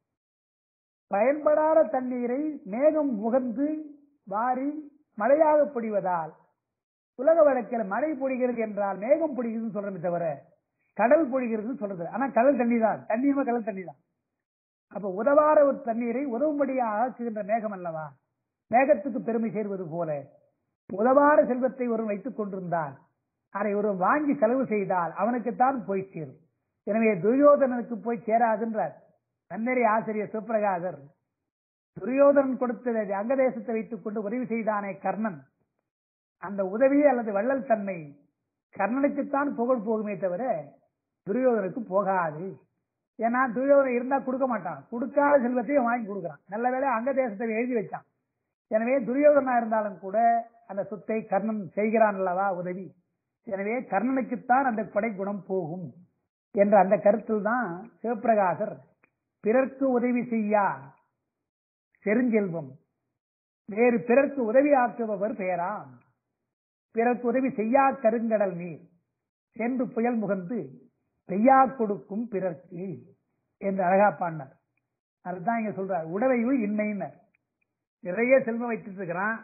பயன்படாத தண்ணீரை மேகம் முகந்து வாரி மழையாக பொழிவதால் உலக வழக்கில் மழை பொழிகிறது என்றால் மேகம் பொழிகிறதுன்னு சொல்றமே தவிர கடல் பொழிகிறதுன்னு சொல்றது. ஆனா கடல் தண்ணி தான், தண்ணீர் கடல் தண்ணி தான். அப்ப உதவார ஒரு தண்ணீரை உதவும்படியாக ஆக்குகின்ற மேகம் அல்லவா. மேகத்துக்கு பெருமை சேர்வது போல உதவார செல்வத்தை ஒருவன் வைத்துக் கொண்டிருந்தால், அதை ஒருவன் வாங்கி செலவு செய்தால் அவனுக்குத்தான் போய் சேரும். எனவே துரியோதனனுக்கு போய் சேராதுன்றார் நன்னெறி ஆசிரியர் சிவபிரகாசர். துரியோதனன் கொடுத்த அங்கதேசத்தை வைத்துக் கொண்டு உதவி செய்தானே கர்ணன், அந்த உதவி அல்லது வள்ளல் தன்மை கர்ணனுக்குத்தான் புகழ் போகுமே தவிர துரியோதனுக்கு போகாது. ஏன்னா துரியோதனன் இருந்தா கொடுக்க மாட்டான், கொடுக்காத செல்வத்தையும் வாங்கி கொடுக்குறான். நல்ல வேளை அங்கதேசத்தை எழுதி வச்சான். எனவே துரியோதனா இருந்தாலும் கூட அந்த சொத்தை கர்ணன் செய்கிறான் அல்லவா உதவி. எனவே கர்ணனுக்குத்தான் அந்த கொடை குணம் போகும் என்ற அந்த கருத்தில் தான் சிவபிரகாசர் பிறர்க்கு உதவி செய்யா பெருஞ்செல்வம் வேறு பிறர்க்கு உதவி ஆக்குபவர் பெயராம். பிறர்க்கு உதவி செய்யா கருங்கடல் நீர் சென்று புயல் முகந்து பெய்யா கொடுக்கும் பிறர்க்கு என்று அழகா பாடினார். அதுதான் இங்க சொல்றார், உடவையுள் இன்மையினர். நிறைய செல்வம் வைத்துட்டு இருக்கிறான்,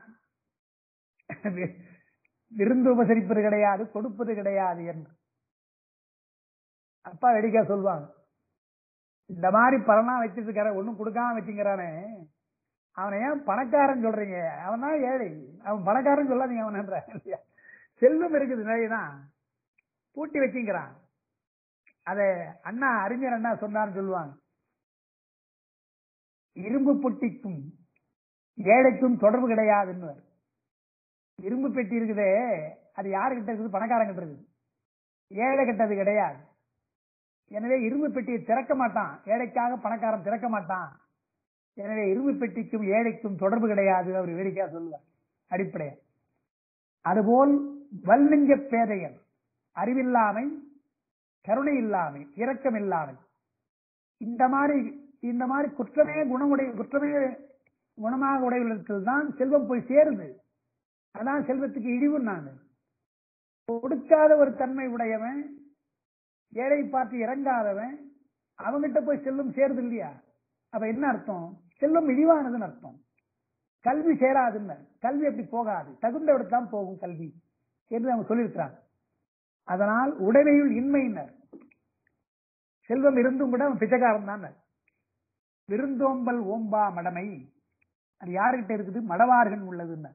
விருந்து உபசரிப்பது கிடையாது, கொடுப்பது கிடையாது என்று அப்பா வெடிக்கா சொல்லுவாங்க. இந்த மாதிரி பலனா வச்சிட்டு இருக்கார, ஒன்னும் கொடுக்காம வச்சுங்கிறானே, அவனை ஏன் பணக்காரன் சொல்றீங்க? அவன் தான் ஏழை, அவன் பணக்காரன் சொல்லாதீங்க அவன். செல்வம் இருக்குது நிறையதான், பூட்டி வச்சுங்கிறான். அத அண்ணா அறிஞர் அண்ணா சொன்னான்னு சொல்லுவாங்க, இரும்பு பொட்டிக்கும் ஏழைக்கும் தொடர்பு கிடையாதுன்னு. இரும்பு பெட்டி இருக்குதே, அது யாருக்கிட்ட இருக்குது? பணக்காரங்கிட்ட இருக்குது. ஏழை கிட்டது கிடையாது. எனவே இரும்பு பெட்டியை திறக்க மாட்டான். ஏழைக்காக பணக்காரன் திறக்க மாட்டான். எனவே இரும்பு பெட்டிக்கும் ஏழைக்கும் தொடர்பு கிடையாது அவர் வேடிக்கையா சொல்லுவார் அடிப்படையா. அதுபோல் வல்நெஞ்ச பேதைகள், அறிவில்லாமை, கருணை இல்லாமை, இரக்கம் இல்லாமை, இந்த மாதிரி குற்றமே குணமாக உடையவர்களுக்கு தான் செல்வம் போய் சேருது. அதான் செல்வத்துக்கு இழிவு. நான் கொடுக்காத ஒரு தன்மை உடையவன், ஏழை பார்த்து இறங்காதவன், அவங்கிட்ட போய் செல்வம் சேருது இல்லையா? அப்ப என்ன அர்த்தம்? செல்வம் இழிவானதுன்னு அர்த்தம். கல்வி சேராதுன்னு. கல்வி அப்படி போகாது, தகுந்த இடத்தான் போகும் கல்வி என்று அவங்க சொல்லியிருக்கிறாங்க. அதனால் உடைமையுள் இன்மையினர். செல்வம் இருந்தும் கூட அவன் பிச்சைக்காரன் தான். விருந்தோம்பல் ஓம்பா மடமை, அது யாருகிட்ட இருக்குது? மடவார்கள் உள்ளதுன்னு.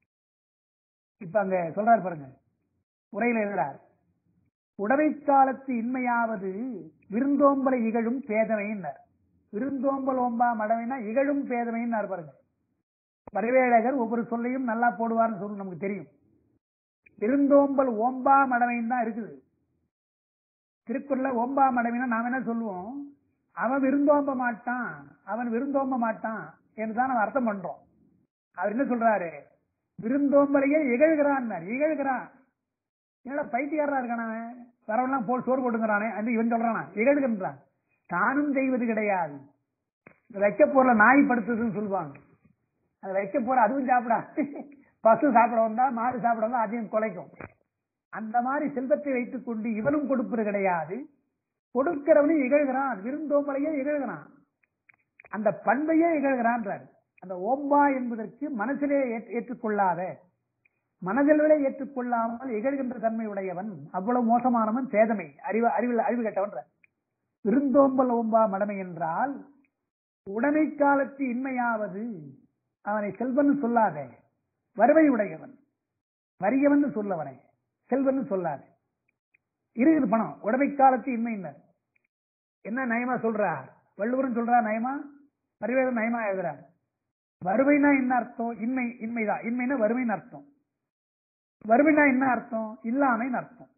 இப்ப அங்க சொல்றாரு பாருங்க, உரையில எழுதுறார், உடமை காலத்து இன்மையாவது விருந்தோம்பலை இகழும் பேதமையினர். விருந்தோம்பல் ஓம்பா மடமைனா இகழும் பேதமைன்னு பாருங்க. பரிவேழகர் ஒவ்வொரு சொல்லையும் நல்லா போடுவார்னு சொல்லி நமக்கு தெரியும். விருந்தோம்பல் ஓம்பா மடமைன்னு தான் இருக்குது திருக்குறள்ல. ஓம்பா மடமைனா நாம் என்ன சொல்லுவோம்? அவன் விருந்தோம்ப மாட்டான், அவன் விருந்தோம்ப மாட்டான் என்றுதான் நம்ம அர்த்தம் பண்றோம். அவர் என்ன சொல்றாரு? விருந்தோம்பலையே இகழ்கிறான். இகழ்கிறான் என்னடா பைத்தியாரா இருக்கான, வரவெல்லாம் போல் சோறு போட்டுங்கிறானே அது இவன் சொல்றானா? இகழ்கின்றான். தானும் செய்வது கிடையாது. வைக்க போற நாய் படுத்துதுன்னு சொல்லுவாங்க. அது வைக்க போற அதுவும் சாப்பிடா, பசு சாப்பிட வந்தா, மாடு சாப்பிட வந்தா அதையும் குலைக்கும். அந்த மாதிரி செல்வத்தை வைத்துக் கொண்டு இவனும் கொடுப்பது கிடையாது, கொடுக்கிறவனையும் இகழ்கிறான். விருந்தோம்பலையே இகழ்கிறான், அந்த பண்பையே இகழ்கிறான். அந்த ஓம்பா என்பதற்கு மனசிலே ஏற்றுக்கொள்ளாத, மனதிலே ஏற்றுக்கொள்ளாமல் இகழ்கின்ற தன்மை உடையவன், அவ்வளவு மோசமானவன், பேதமை, அறிவு கெட்டவன். விருந்தோம்பல் ஓம்பா மடமை என்றால் உடைமை காலத்து இன்மையாவது, அவனை செல்வன் சொல்லாத, வறுமை உடையவன், வறியவன் சொல்லவனை செல்வன் சொல்லாத. இருக்குது பணம், உடைமை காலத்து இன்மையினர். என்ன நயமா சொல்றார் வள்ளுவரும் சொல்றார் நயமா, பரிவேதம் நயமா எழுதுறார். வறுமைனா என்ன அர்த்தம்? இன்மைதான். இன்மைனா வறுமைன்னு அர்த்தம். வறுமைனா என்ன அர்த்தம்? இல்லாமைன்னு அர்த்தம்.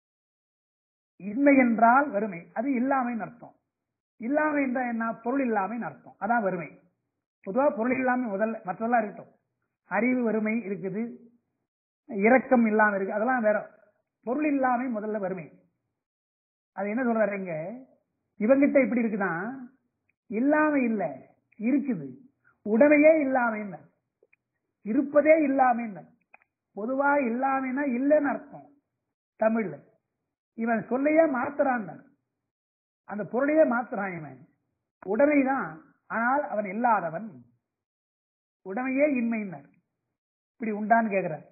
இன்மை என்றால் வறுமை, அது இல்லாமைன்னு அர்த்தம். இல்லாமை என்றால் என்ன? பொருள் இல்லாமைன்னு அர்த்தம். அதான் வறுமை. பொதுவா பொருள் இல்லாமை முதல்ல, மற்றெல்லாம் இருக்கட்டும். அறிவு வறுமை இருக்குது, இரக்கம் இல்லாம இருக்கு, அதெல்லாம் வேற. பொருள் இல்லாமை முதல்ல வறுமை. அது என்ன சொல்றாரு இங்க? இவங்கிட்ட இப்படி இருக்குதான், இல்லாமை இல்ல, இருக்குது. உடமையே இல்லாமைன்னு, இருப்பதே இல்லாமைன்னு. பொதுவா இல்லாமைன்னா இல்லைன்னு அர்த்தம் தமிழ்ல. இவன் சொல்லையே மாத்துறான், அந்த பொருளையே மாத்துறான். இவன் உடைமைதான், ஆனால் அவன் இல்லாதவன். உடைமையே இன்மையினர். இப்படி உண்டான்னு கேட்கிறார்.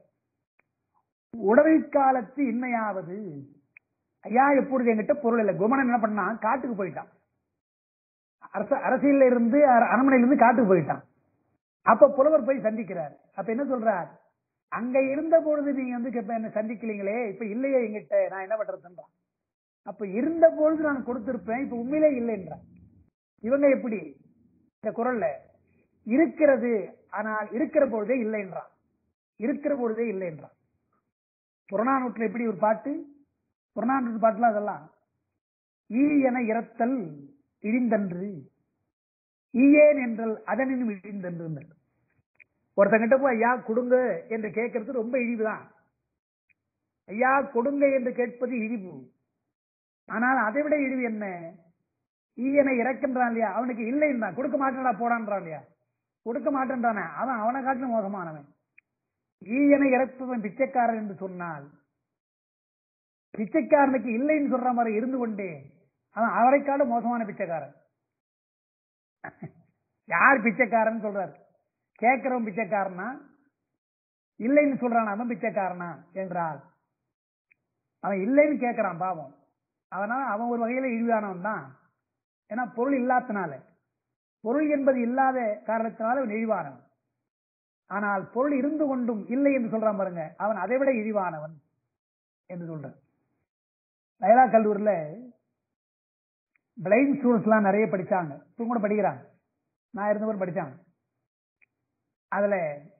உடைமை காலத்து இன்மையாவது, ஐயா எப்பொழுது என்கிட்ட பொருள் இல்லை. குமணன் என்ன பண்ணான்? காட்டுக்கு போயிட்டான். அரசியல இருந்து, அரண்மனையில இருந்து காட்டுக்கு போயிட்டான். அப்ப புலவர் போய் சந்திக்கிறார். அப்ப என்ன சொல்றார்? அங்க இருந்த பொழுது நீங்க வந்து என்ன சந்திக்கலீங்களே, இப்ப இல்லையே எங்கிட்ட, நான் என்ன பண்றதுன்றான். அப்ப இருந்த பொழுது நான் கொடுத்திருப்பேன், இப்ப உண்மையிலே இல்லை என்றான். இவங்க எப்படி? இந்த குறள்ல இருக்கிறது, ஆனால் இருக்கிற பொழுதே இல்லை என்றான். இருக்கிற பொழுதே இல்லை என்றான். புறநானூற்றுல எப்படி ஒரு பாட்டு, புறநானூற்று பாட்டுல அதெல்லாம் ஈ என இறத்தல் இழிந்தன்று, ஈயேன் என்றல் அதனினும் இழிந்தன்று. ஒருத்தங்கிட்ட போய் ஐயா கொடுங்க என்று கேட்கறது ரொம்ப இழிவுதான். ஐயா கொடுங்க என்று கேட்பது இழிவு. ஆனால் அதை விட இழிவு என்ன? ஈயனை இறக்கின்றான் இல்லையா, அவனுக்கு இல்லைன்னா கொடுக்க மாட்டேன்டா போடான்றான் இல்லையா, கொடுக்க மாட்டேன்றான அவன் அவனை காட்டிலும் மோசமானவன். ஈயனை இறப்பவன் பிச்சைக்காரன் என்று சொன்னால், பிச்சைக்காரனுக்கு இல்லைன்னு சொல்ற மாதிரி இருந்து கொண்டே அவன் அவரை கால மோசமான பிச்சைக்காரன். யார் பிச்சைக்காரன் சொல்றாரு? கேட்கிறவன் பிச்சைக்காரனா, இல்லைன்னு சொல்றான் அவன் பிச்சைக்காரனா என்றால், அவன் இல்லைன்னு கேட்கிறான் பாவம், அதனால அவன் ஒரு வகையில இழிவானவன் தான். ஏன்னா பொருள் இல்லாதனால, பொருள் என்பது இல்லாத காரணத்தினால அவன் இழிவானவன். ஆனால் பொருள் இருந்து கொண்டும் இல்லை என்று சொல்றான் பாருங்க, அவன் அதை விட இழிவானவன் என்று சொல்றான். லயலா கல்லூரில் பிளைண்ட் ஸ்டூடெண்ட்ஸ் எல்லாம் நிறைய படிச்சாங்க, இப்போ கூட படிக்கிறாங்க. நான் இருந்தவர் படிச்சாங்க. அதுல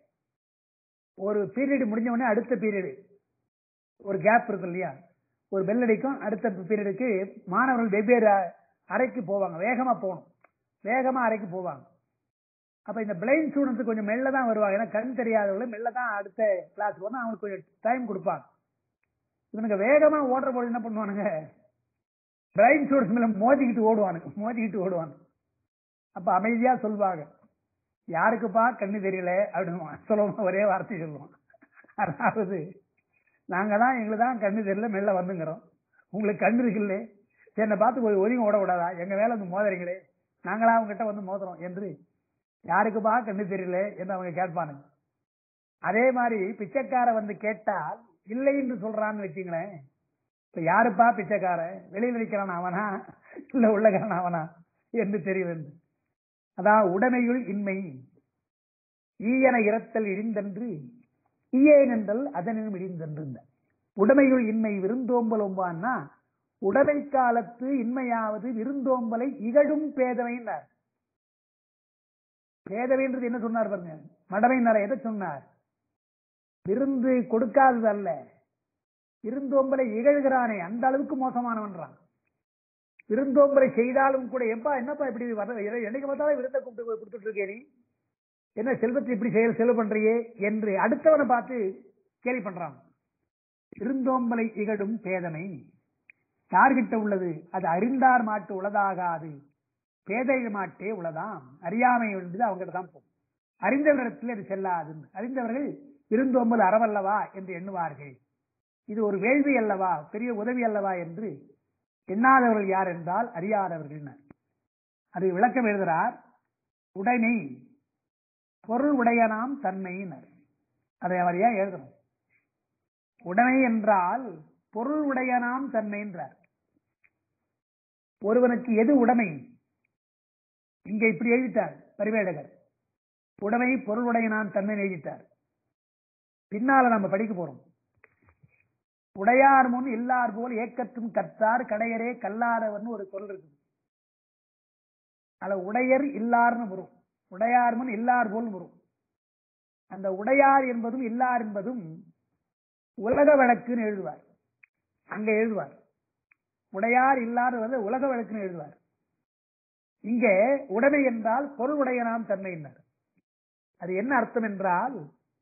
ஒரு பீரியட் முடிஞ்ச உடனே அடுத்த பீரியடு ஒரு கேப் இருக்கும் இல்லையா, ஒரு பெல் அடிக்கும், அடுத்த பீரியடுக்கு மாணவர்கள் வெவ்வேறு அறைக்கு போவாங்க, வேகமா போகணும், வேகமா அறைக்கு போவாங்க. அப்ப இந்த பிளைண்ட் ஸ்டூடெண்ட்ஸ் கொஞ்சம் மெல்ல தான் வருவாங்க, ஏன்னா கண் தெரியாதவர்கள் மெல்ல தான் அடுத்த கிளாஸ் போனா அவங்களுக்கு கொஞ்சம் டைம் கொடுப்பாங்க. இவனுக்கு வேகமா ஓடுற போது என்ன பண்ணுவானுங்க, பிளைண்ட் ஸ்டூடெண்ட்ஸ் மேல மோதிக்கிட்டு ஓடுவாங்க. அப்ப அமைதியா சொல்லுவாங்க, யாருக்குப்பா கண்ணு தெரியல அப்படின்னு சொல்லுவோம், ஒரே வார்த்தை சொல்லுவோம். அதாவது நாங்க தான் எங்களுக்கு தான் கண்ணு தெரியல மெல்ல வந்துங்கிறோம், உங்களுக்கு கண்ணு இருக்குல்ல, என்னை பார்த்து ஒதுங்க ஓடக்கூடாதா, எங்க வேலை வந்து மோதறீங்களே, நாங்களா அவங்க கிட்ட வந்து மோதுறோம் என்று யாருக்குப்பா கண்ணு தெரியல என்று அவங்க கேட்பானுங்க. அதே மாதிரி பிச்சைக்கார வந்து கேட்டால் இல்லை என்று சொல்றான்னு வச்சுங்களேன், இப்ப யாருப்பா பிச்சைக்கார, வெளியில் நிற்கிறான் அவனா இல்ல உள்ளகாரன் அவனா என்று தெரியல. அதான் உடைமையுள் இன்மை ஈயன இரத்தல் இழிந்தன்று ஈயேன் என்றல் அதனும் இழிந்தன்று. உடைமையுள் இன்மை விருந்தோம்பல் ஒம்பான்னா உடமை காலத்து இன்மையாவது விருந்தோம்பலை இகழும் பேதமைன்னார். பேதவைன்றது என்ன சொன்னார் பாருங்க, மடமைனார எதை சொன்னார், விருந்து கொடுக்காதது அல்ல, விருந்தோம்பலை இகழ்கிறானே அந்த அளவுக்கு மோசமானவன்றான். விருந்தோம்பலை செய்தாலும் கூட எப்பா என்னப்பா இப்படி என்னைக்கு பார்த்தாலும் விருந்தை கூப்பிட்டு கொடுத்துட்டு இருக்கே, நீ என்ன செல்வத்தை இப்படி செலவு பண்றியே என்று அடுத்தவனை பார்த்து கேள்வி பண்றான். விருந்தோம்பலை இகழும் பேதமை யார்கிட்ட உள்ளது, அது அறிந்தார் மாட்டு உளதாகாது, பேதைகள் மாட்டே உளதாம். அறியாமை என்பது அவங்ககிட்ட தான் போகும், அறிந்தவரிடத்தில் அது செல்லாது. அறிந்தவர்கள் விருந்தோம்பல் அறவல்லவா என்று எண்ணுவார்கள், இது ஒரு வேள்வி அல்லவா, பெரிய உதவி அல்லவா என்று எண்ணாதவர்கள் யார் என்றால் அறியாதவர்கள். அது விளக்கம் எழுதுகிறார். உடைமை பொருள் உடையனாம் தன்மையினர், அதை அவர் ஏன் எழுதணும், உடைமை என்றால் பொருள் உடையனாம் தன்மை என்றார். ஒருவனுக்கு எது உடைமை, இங்க இப்படி எழுதிட்டார் பரிவேடகர், உடைமை பொருளுடையனான் தன்மை எழுதிட்டார். பின்னால நம்ம படிக்க போறோம், உடையார் முன் இல்லார் போல் ஏக்கற்றும் கற்றார் கடையரே கல்லாதவர்னு ஒரு பொருள் இருக்கு. அதுல உடையர் இல்லார்னு வரும், உடையார் முன் இல்லார் போல் வரும். அந்த உடையார் என்பதும் இல்லார் என்பதும் உலக வழக்குன்னு எழுதுவார், அங்க எழுதுவார். உடையார் இல்லார் வந்து உலக வழக்குன்னு எழுதுவார். இங்கே உடைமை என்றால் பொருள் உடையனாம் தன்மையினர். அது என்ன அர்த்தம் என்றால்,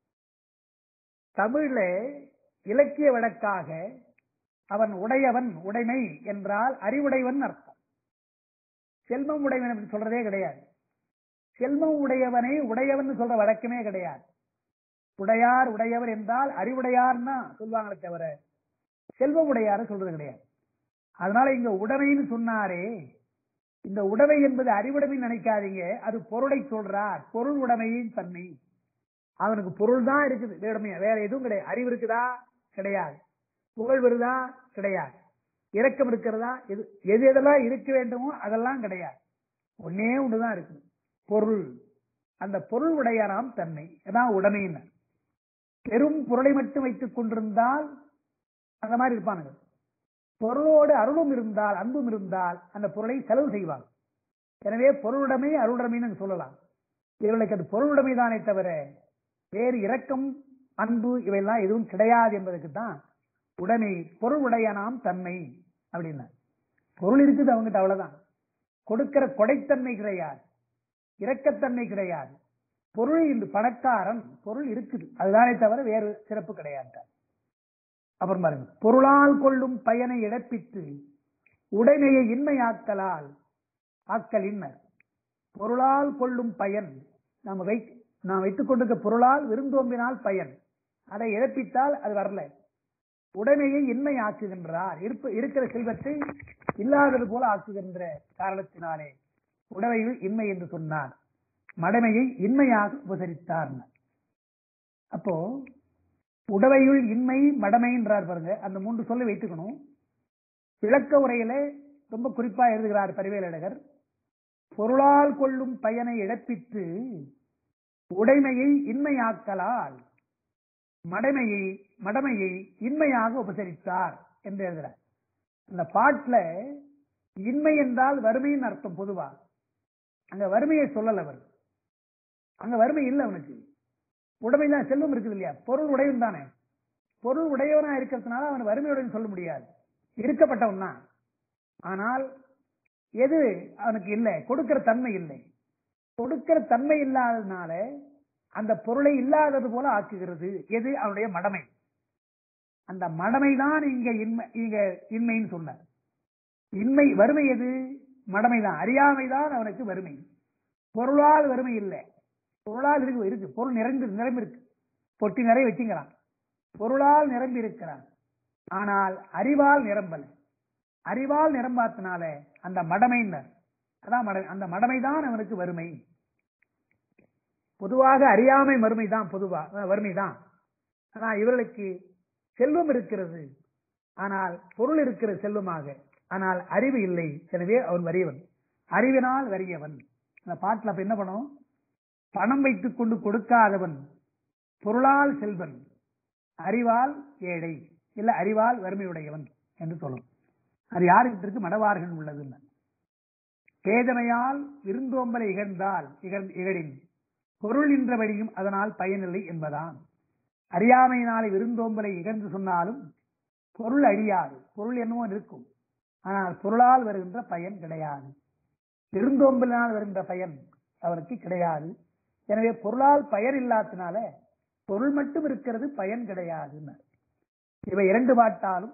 தமிழ்ல இலக்கிய வழக்காக அவன் உடையவன் உடைமை என்றால் அறிவுடையவன் அர்த்தம். செல்வம் உடையவன் அப்படின்னு சொல்றதே கிடையாது. செல்வம் உடையவனை உடையவன் சொல்ற வழக்கமே கிடையாது. உடையார் உடையவர் என்றால் அறிவுடையார்னா சொல்லுவாங்களே தவிர செல்வம் உடையார் சொல்றது கிடையாது. அதனால இங்க உடைமைன்னு சொன்னாரே, இந்த உடைமை என்பது அறிவுடைமைன்னு நினைக்காதீங்க, அது பொருளை சொல்றார், பொருள் உடைமையின் தன்மை. அவனுக்கு பொருள் தான் இருக்குது, வேற எதுவும் கிடையாது. அறிவு இருக்குதா கிடையாது, புகழ் வருதா கிடையாது, இரக்கம் இருக்கிறதா, எது எதெல்லாம் இருக்க வேண்டுமோ அதெல்லாம் கிடையாது. ஒன்னே ஒண்ணுதான் இருக்கு, பொருள். அந்த பொருள் உடையாராம் தன்மை அதான் உடைமையினர். பெரும் பொருளை மட்டும் வைத்துக் கொண்டிருந்தால் அந்த மாதிரி இருப்பானுங்க. பொருளோடு அருளும் இருந்தால் அன்பும் இருந்தால் அந்த பொருளை செலவு செய்வாங்க. எனவே பொருளுடைமை அருளுடைமைன்னு சொல்லலாம். இவர்களுக்கு அது பொருளுடைமை தானே தவிர வேறு இரக்கம் அன்பு இவையெல்லாம் எதுவும் கிடையாது என்பதற்கு தான் உடைமை பொருள் உடையனாம் தன்மை அப்படின்னா. பொருள் இருக்குது அவங்ககிட்ட, அவ்வளவுதான். கொடுக்கிற கொடைத்தன்மை கிடையாது, இரக்கத்தன்மை கிடையாது. பொருள் இந்த பணக்காரன் பொருள் இருக்குது அதுதானே தவிர வேறு சிறப்பு கிடையாது. அப்புறம் பாருங்க, பொருளால் கொள்ளும் பயனை இழப்பித்து உடைமையை இன்மையாக்கலால் ஆக்கலின்னர். பொருளால் கொள்ளும் பயன், நாம் வைத்துக் கொண்டிருக்க பொருளால் விருந்தோம்பினால் பயன், அதை இழப்பித்தால் அது வரல. உடைமையை இன்மை ஆக்குகின்றார், இருக்கிற செல்வத்தை இல்லாதது போல ஆக்குகின்ற காரணத்தினாலே உடைமையில் இன்மை என்று சொன்னார். மடமையை இன்மையாக உபசரித்தார். அப்போ உடவையுள் இன்மை மடமை என்றார் பாருங்க, அந்த மூன்று சொல்லை வைத்துக்கணும். விளக்க உரையில ரொம்ப குறிப்பா எழுதுகிறார் பரிவேலழகர். பொருளால் கொள்ளும் பயனை இழப்பித்து உடைமையை இன்மையாக்கலால் மடமையை இன்மையாக உபசரித்தார் என்று எழுதுகிறார். அந்த பாட்டுல இன்மை என்றால் வறுமையின் அர்த்தம். பொதுவா அங்க வறுமையை சொல்லல, அவர் அங்க வறுமை இல்லை அவனுக்கு. உடைமைதான் செல்வம் இருக்குது இல்லையா, பொருள் உடையவன் தானே. பொருள் உடையவனா இருக்கிறதுனால அவன் வறுமையுடன் சொல்ல முடியாது, இருக்கப்பட்டவன் தான். ஆனால் எது அவனுக்கு இல்லை, கொடுக்கிற தன்மை இல்லை. கொடுக்கிற தன்மை இல்லாததுனால அந்த பொருளை இல்லாதது போல ஆக்குகிறது எது, அவனுடைய மடமை. அந்த மடமைதான் இங்க இன்மைன்னு சொன்னார். இன்மை வறுமை எது, மடமைதான், அறியாமைதான் அவனுக்கு வறுமை. பொருளால் வறுமை இல்லை, பொருளால் இருக்கு, பொருள் நிரம்பி இருக்கு, பொட்டி நிறைய வச்சுக்கிறான், பொருளால் நிரம்பி இருக்கிறான். ஆனால் அறிவால் நிரம்பல. அறிவால் நிரம்பாத்தினால அந்த மடமையினர், அதான் அந்த மடமைதான் அவனுக்கு வறுமை. பொதுவாக அறியாமை வறுமைதான், வறுமைதான். ஆனா இவர்களுக்கு செல்வம் இருக்கிறது, ஆனால் பொருள் இருக்கிற செல்வமாக, ஆனால் அறிவு இல்லை. எனவே அவன் வறியவன், அறிவினால் வறியவன். அந்த பாட்டில் அப்ப என்ன பண்ணும், பணம் வைத்துக் கொண்டு கொடுக்காதவன் பொருளால் செல்வன், அறிவால் ஏழை, இல்ல அறிவால் வறுமையுடையவன் என்று சொல்லும். அது யாருக்கு இருக்கு, மடவார்கள் உள்ளது. பேதமையால் விருந்தோம்பலை இகழின் பொருள் என்ற வழியும் அதனால் பயனில்லை என்பதான். அறியாமையினாலே விருந்தோம்பலை இகழ்ந்து சொன்னாலும் பொருள் அழியாது, பொருள் என்னவோ இருக்கும், ஆனால் பொருளால் வருகின்ற பயன் கிடையாது, விருந்தோம்பலினால் வருகின்ற பயன் அவருக்கு கிடையாது. எனவே பொருளால் பயன் இல்லாதனால பொருள் மட்டும் இருக்கிறது, பயன் கிடையாது. இவை இரண்டு பாட்டாலும்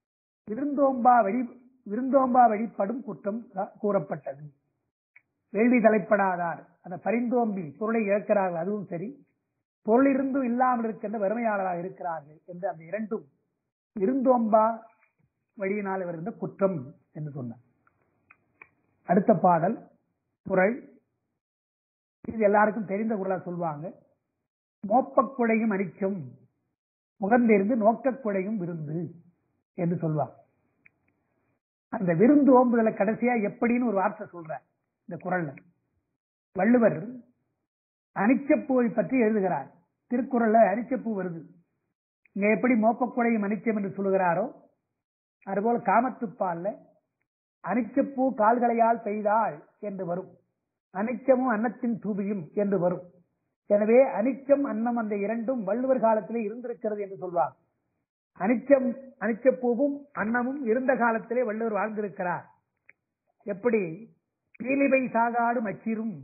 விருந்தோம்பா வழிபடும் குற்றம் கூறப்பட்டது. வேள்வி தலைப்படாதார் அந்த பரிந்தோம்பி பொருளை இழக்கிறார்கள், அதுவும் சரி, பொருள் இருந்தும் இல்லாமல் இருக்கின்ற வறுமையாளராக இருக்கிறார்கள் என்று அந்த இரண்டும் விருந்தோம்பா வழியினால் வருகின்ற குற்றம் என்று சொன்னார். அடுத்த பாடல் குறள், இது எல்லாருக்கும் தெரிந்த குறளா சொல்வாங்க. மோப்பக்குழையும் அனிச்சம் முகந்தெரிந்து நோக்கக்குழையும் விருந்து என்று சொல்வாங்க. அந்த விருந்து ஓம்புதலை கடைசியா எப்படின்னு ஒரு வார்த்தை சொல்ற இந்த குறள்ல. வள்ளுவர் அனிச்சப்பூவை பற்றி எழுதுகிறார். திருக்குறள்ல அனிச்சப்பூ வருது. இங்க எப்படி மோப்பக்குழையும் அனிச்சம் என்று சொல்லுகிறாரோ அதுபோல காமத்துப்பால்ல அனிச்சப்பூ கால்களையால் பெய்தாள் என்று வரும், அனிச்சமும் அன்னத்தின் தூபியும் என்று வரும். எனவே அனிச்சம் அன்னம் அந்த இரண்டும் வள்ளுவர் காலத்திலே இருந்திருக்கிறது என்று சொல்வார். அனிச்சப்பூவும் அன்னமும் இருந்த காலத்திலே வள்ளுவர் வாழ்ந்திருக்கிறார். எப்படி பீலிவை சாகாடு மச்சிரும்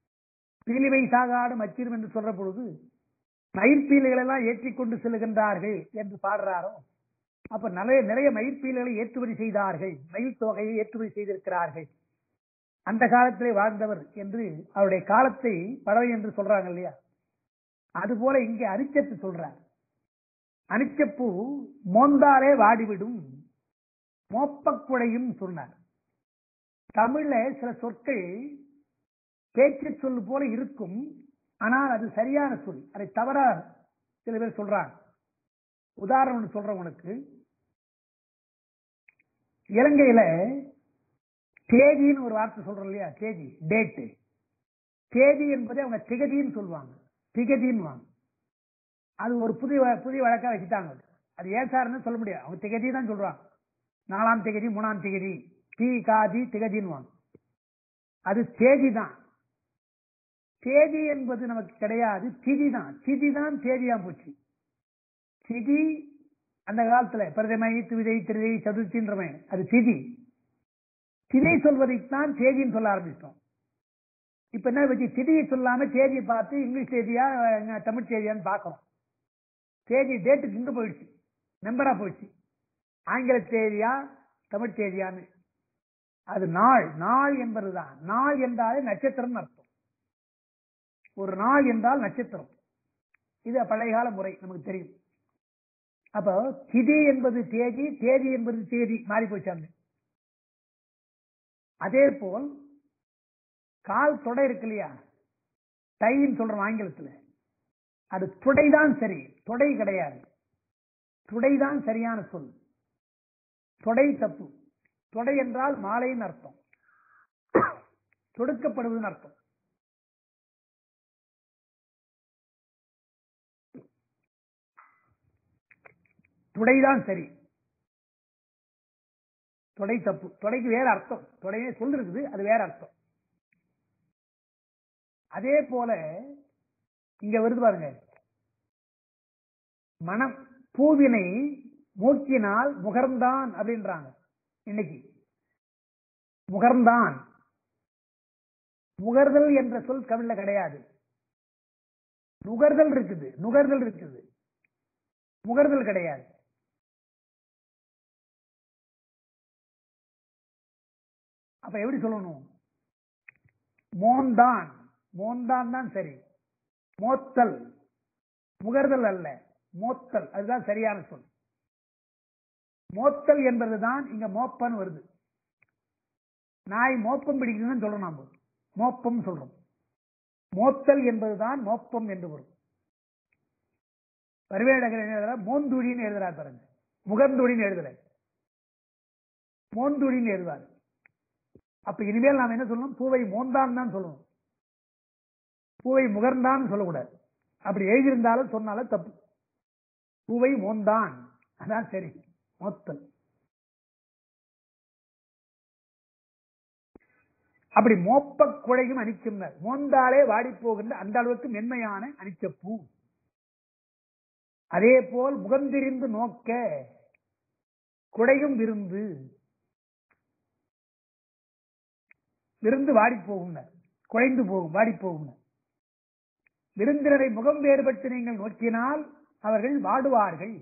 என்று சொல்ற பொழுது மயிர்பீலிகள் எல்லாம் ஏற்றிக்கொண்டு செல்கின்றார்கள் என்று பாடுறாரோ, அப்ப நிறைய மயிர்பீலிகளை ஏற்றுமதி செய்தார்கள், மயில் தொகையை ஏற்றுமதி செய்திருக்கிறார்கள், அந்த காலத்திலே வாழ்ந்தவர் என்று அவருடைய காலத்தை பறவை என்று சொல்றாங்க இல்லையா. அதுபோல இங்கே அனிச்சத்து சொல்றார். அனிச்சப்பூ மோந்தாலே வாடிவிடும் மோப்பக்குழையும் சொன்னார். தமிழ்ல சில சொற்கள் பேச்சு சொல் போல இருக்கும், ஆனால் அது சரியான சொல், அதை தவற சில பேர் சொல்றாங்க. உதாரணம் சொல்றேன் உனக்கு. இலங்கையில தேதின்னு ஒரு வார்த்தை சொல்றோம் இல்லையா, தேதி, டேட்டு. தேதி என்பதை அவங்க திகதின்னு சொல்லுவாங்க, திகதின்னு வாங்க. அது ஒரு புதிய வழக்கா வச்சுட்டாங்க. அது ஏன் சார்னு சொல்ல முடியாது, அவங்க திகதி தான் சொல்றாங்க. 4ஆம் திகதி 3ஆம் திகதி காதி திகதின்னு வாங்க. அது தேதி தான். தேதி என்பது நமக்கு கிடையாது, திதி தான். திதி தான் தேதியா போச்சு. திதி அந்த காலத்துல பிரதமை துவிதை திருதை சதுர்த்தின்றமை அது திதி. திதை சொல்வதைத்தான் தேதின்னு சொல்ல ஆரம்பிச்சோம். இப்ப என்ன வச்சு திதியை சொல்லாம தேதியை பார்த்து இங்கிலீஷ் தேதியா தமிழ் தேதியான்னு பார்க்கணும். தேதி டேட்டு நின்று போயிடுச்சு, நம்பரா போயிடுச்சு. ஆங்கில தேதியா தமிழ் தேதியான்னு. அது நாள் என்பதுதான். நாள் என்றாலே நட்சத்திரம் அர்த்தம். ஒரு நாள் என்றால் நட்சத்திரம். இது பழைய கால முறை, நமக்கு தெரியும். அப்போ திதி என்பது தேதி, தேதி என்பது தேதி மாறி போச்சாங்க. அதே போல் கால் தொடை இருக்கு இல்லையா, டைன்னு சொல்றோம் ஆங்கிலத்தில், அது துடைதான் சரி, தொடை கிடையாது. துடைதான் சரியான சொல், தொடை தப்பு. தொடை என்றால் மாலைன்னு அர்த்தம், தொடுக்கப்படுவதுன்னு அர்த்தம். துடைதான் சரி, தொடை தப்பு. தொடைக்கு வேற அர்த்தம், தொடையே சொல் இருக்குது, அது வேற அர்த்தம். அதே போல இங்க வருது பாருங்க, மனம் பூவினை மூக்கினால் முகர்ந்தான் அப்படின்றாங்க. இன்னைக்கு முகர்ந்தான், முகர்தல் என்ற சொல் தமிழ்ல கிடையாது. நுகர்தல் இருக்குது, நுகர்தல் இருக்குது, முகர்தல் கிடையாது. அப்ப எப்படி சொல்லணும்? மோந்தான், மோந்தான் தான் சரி. மோத்தல், முகர்தல் அல்ல, மோத்தல், அதுதான் சரியான சொல். மோத்தல் என்பதுதான் இங்க மோப்பன் வருது. நாய் மோப்பம் பிடிக்குதுன்னு சொல்றோம், நாம மோப்பம் சொல்றோம். மோத்தல் என்பதுதான் மோப்பம் என்று வரும். பரிவேடகர் மோந்துடின்னு எழுதுறார் பாருங்க, முகந்துடின்னு எழுதுற, மோந்துடின்னு எழுதுவார். அப்ப இனிமேல் நாம் என்ன சொல்லணும்? பூவை மோந்தான் தான் சொல்லணும், பூவை முகர்ந்தான் சொல்லக்கூடாது. அப்படி எழுதியிருந்தாலும் சொன்னாலும் தப்பு. பூவை மோந்தான், அதான் சரி. மோத்தல். அப்படி மோப்ப குழையும் அனிக்கும், மோந்தாலே வாடி போகின்ற அந்த அளவுக்கு மென்மையான அனிச்ச பூ. அதே போல் முகந்திரிந்து நோக்க குடையும் விருந்து, விருந்து வாடி போகும், குழைந்து போகும், வாடி போகும். விருந்தினரை முகம் வேறுபட்டு நீங்கள் நோக்கினால் அவர்கள் வாடுவார்கள்.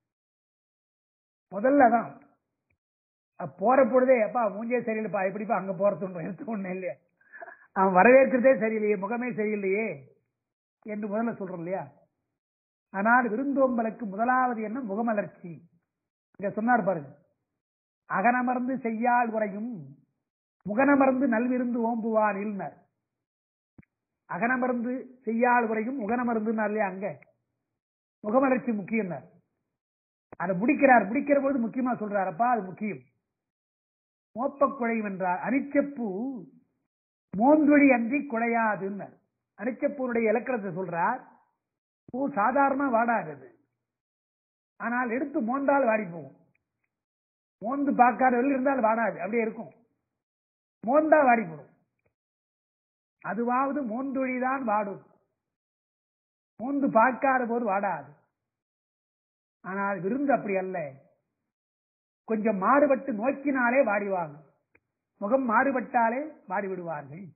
முதல்ல தான் போற பொழுதே, அப்பா மூஞ்சே சரியில்லைப்பா, எப்படிப்பா அங்க போறது எடுத்து ஒண்ணு இல்லையா, அவன் வரவேற்கிறதே சரியில்லையே, முகமே சரியில்லையே என்று முதல்ல சொல்றோம் இல்லையா. ஆனால் விருந்தோம்பலுக்கு முதலாவது என்ன? முகமலர்ச்சி. இங்க சொன்னார் பாருங்க, அகனமர்ந்து செய்யாள் உரையும் முகனமர்ந்து நல்விருந்து ஓம்புவான் இல்லைனார். அகனமர்ந்து செய்யாள் உரையும் முகனமர்ந்துனார் இல்லையா, அங்க முகமலர்ச்சி முக்கியம். அதை முடிக்கிறார், முடிக்கிற போது முக்கியமா சொல்றாரப்பா, அது முக்கியம். மோப்ப குழையும் என்றார். அனிச்சப்பூ மோந்தொழி அன்றி குழையாது. அனிச்சப்பூனுடைய இலக்கணத்தை சொல்றார். பூ சாதாரண வாடாது, ஆனால் எடுத்து மோந்தால் வாடி போகும். மோந்து பார்க்காத வெளியில் இருந்தால் வாடாது, அப்படியே இருக்கும். மோந்தா வாடி போடும். அதுவாவது மோந்தொழிதான் வாடும், மோந்து பார்க்காத போது வாடாது. ஆனால் விருந்து அப்படி அல்ல, கொஞ்சம் மாறுபட்டு நோக்கினாலே வாடிவாங்க, முகம் மாறுபட்டாலே வாடி விடுவார்கள்.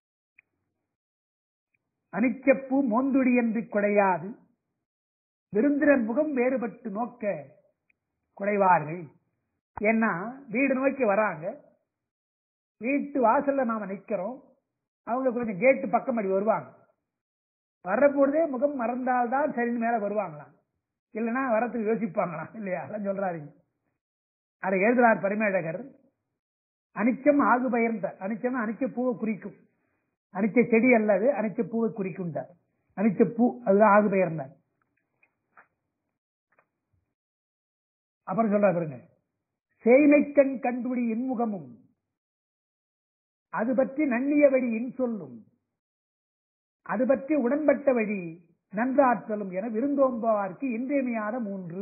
அனிச்சப்பூ மோந்துடி என்று குடையாது, விருந்தினர் முகம் வேறுபட்டு நோக்க குடைவார்கள். ஏன்னா வீடு நோக்கி வராங்க, வீட்டு வாசல்ல நாம நிக்கிறோம், அவங்க கொஞ்சம் கேட்டு பக்கம் அடி வருவாங்க. வர்றபொழுதே முகம் மறந்தால்தான் சரின்னு மேல வருவாங்களாம், இல்லைன்னா வரத்துக்கு யோசிப்பாங்களாம் இல்லையா, அதான் சொல்றாரு. அதை எழுதுறார் பரிமேடகர். அனிச்சம் ஆகு பெயர்ந்த, அனிச்சம் அனிச்ச பூவை குறிக்கும், அனிச்ச செடி அல்லது அனிச்ச பூவை குறிக்கும். அனிச்ச பூ அதுதான் ஆகு பெயர்ந்தார். அப்புறம் சொல்ற பாருங்க, சேய்மைக்கண் கண்டுடி இன்முகமும் அது பற்றி நன்னிய வழி இன்சொல்லும் அது பற்றி உடன்பட்ட வழி நன்றாற்றலும் என விருந்தோம்புவார்க்கு இன்றியமையாத மூன்று.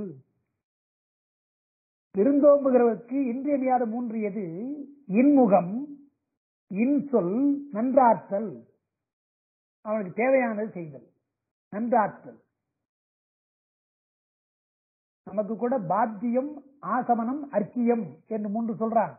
விருந்தோம்புகிறவருக்கு இன்றியமையாத மூன்று எது? இன்முகம், இன்சொல், நன்றாற்றல். அவனுக்கு தேவையானது செய்தல், நன்றாற்றல். நமக்கு கூட பாத்தியம், ஆசமனம், அர்க்கியம் என்று மூன்று சொல்றாங்க.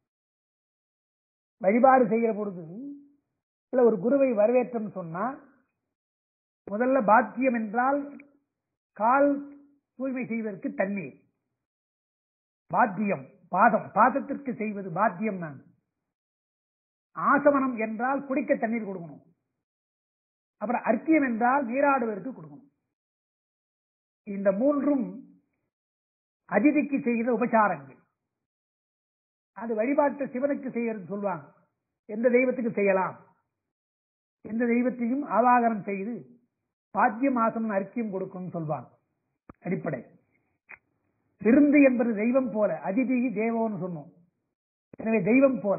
வழிபாடு செய்கிற பொழுது இல்ல ஒரு குருவை வரவேற்றம் சொன்னா முதல்ல பாத்தியம் என்றால் கால் தூய்மை செய்வதற்கு தண்ணீர், பாத்தியம். பாதம், பாதத்திற்கு செய்வது பாத்தியம் தான். ஆசமனம் என்றால் குடிக்க தண்ணீர் கொடுக்கணும். அப்புறம் அர்க்கியம் என்றால் நீராடுவதற்கு கொடுக்கணும். இந்த மூன்றும் அதிதிக்கு செய்கிற உபச்சாரங்கள். அது வழிபாட்டு சிவனுக்கு செய்யறது சொல்லுவாங்க. எந்த தெய்வத்துக்கு செய்யலாம், எந்த தெய்வத்தையும் ஆவாகனம் செய்து பாத்தியம், ஆசமம், அர்க்கியம் கொடுக்கணும்னு சொல்வாங்க. அடிப்படை. விருந்து என்பது தெய்வம் போல, அதிதி தேவோன்னு சொன்னோம். எனவே தெய்வம் போல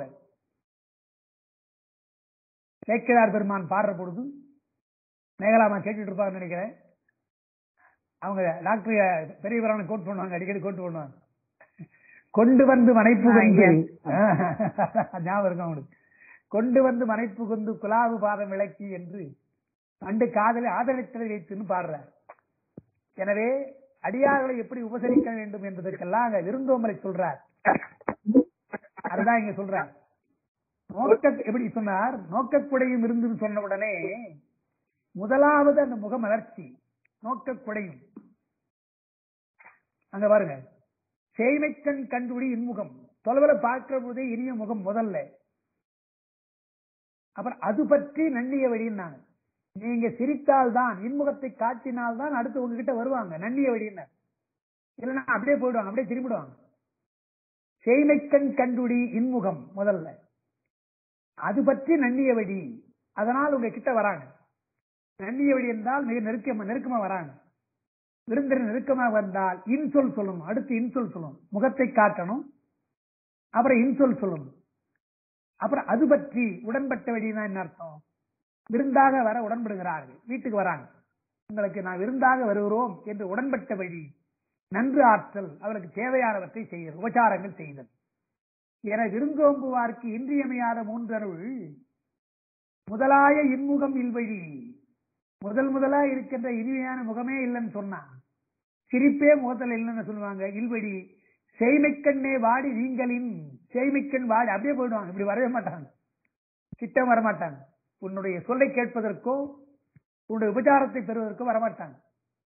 சேக்கிழார் பெருமான் பாடுற பொழுது, மேகலாமா கேட்டுட்டு இருப்பாங்க நினைக்கிறேன், அவங்க டாக்டர் பெரியவரான கோட் பண்ணுவாங்க, அடிக்கடி கோட் பண்ணுவாங்க. கொண்டு வந்து மனைப்பு கொண்டு, ஞாபகம் இருக்கும் அவங்களுக்கு, கொண்டு வந்து மனைப்பு கொண்டு குலாவு பாதம் விளக்கி என்று அண்டு காதலை ஆதரித்ததை வைத்துன்னு பாடுறார். எனவே அடியார்களை எப்படி உபசரிக்க வேண்டும் என்பதற்கெல்லாம் அங்க விருந்தோம்பலை சொல்றார். அதுதான் இங்க சொல்றார். எப்படி சொன்னார்? நோக்கக்குடையும் இருந்துன்னு சொன்ன உடனே முதலாவது அந்த முகமலர்ச்சி நோக்கக்குடையும். அங்க பாருங்க, செய்மைக்கண் கண்டுபிடி இன்முகம், தொலைவில் பார்க்கிற போதே இனிய முகம் முதல்ல. அப்புறம் அது பற்றி நன்னிய வழின்னாங்க. நீங்க சிரித்தால்தான், இன்முகத்தை காட்டினால்தான் அடுத்து உங்ககிட்ட வருவாங்க நன்னிய வழின்னார். இல்லைன்னா அப்படியே போயிடுவாங்க, அப்படியே திரும்பிடுவாங்க. செய்மைக்கண் கண்டுடி இன்முகம் முதல்ல, அது பற்றி நன்னிய வழி, அதனால் உங்க கிட்ட வராங்க. நன்னிய வழி என்றால் மிக நெருக்கமா வராங்க. விருந்தினர் நெருக்கமாக வந்தால் இன்சொல் சொல்லணும். அடுத்து இன்சொல் சொல்லணும், முகத்தை காட்டணும், அப்புறம் இன்சொல் சொல்லணும். அப்புறம் அது பற்றி உடன்பட்ட வழினா என்ன அர்த்தம்? விருந்தாக வர உடன்படுகிறார்கள், வீட்டுக்கு வராங்க, உங்களுக்கு நான் விருந்தாக வருகிறோம் என்று உடன்பட்ட வழி. நன்று ஆற்றல், அவருக்கு தேவையானவற்றை செய்தல், உபச்சாரங்கள் செய்தல். என விருந்தோம்புவார்க்கு இன்றியமையாத மூன்றருள் முதலாய இன்முகம் இல்வழி. முதலா இருக்கின்ற இனிமையான முகமே இல்லைன்னு சொன்னா, சிரிப்பே முகத்தில் இல்லைன்னு சொல்லுவாங்க. இல்வழி செய்மைக்கண்ணே வாடி நீங்களின், செய்மைக்கண் வாடி அப்படியே போயிடுவாங்க, இப்படி வரவே மாட்டாங்க, கிட்ட வரமாட்டாங்க. உன்னுடைய சொல்லை கேட்பதற்கோ உன்னுடைய உபச்சாரத்தை பெறுவதற்கோ வரமாட்டாங்க.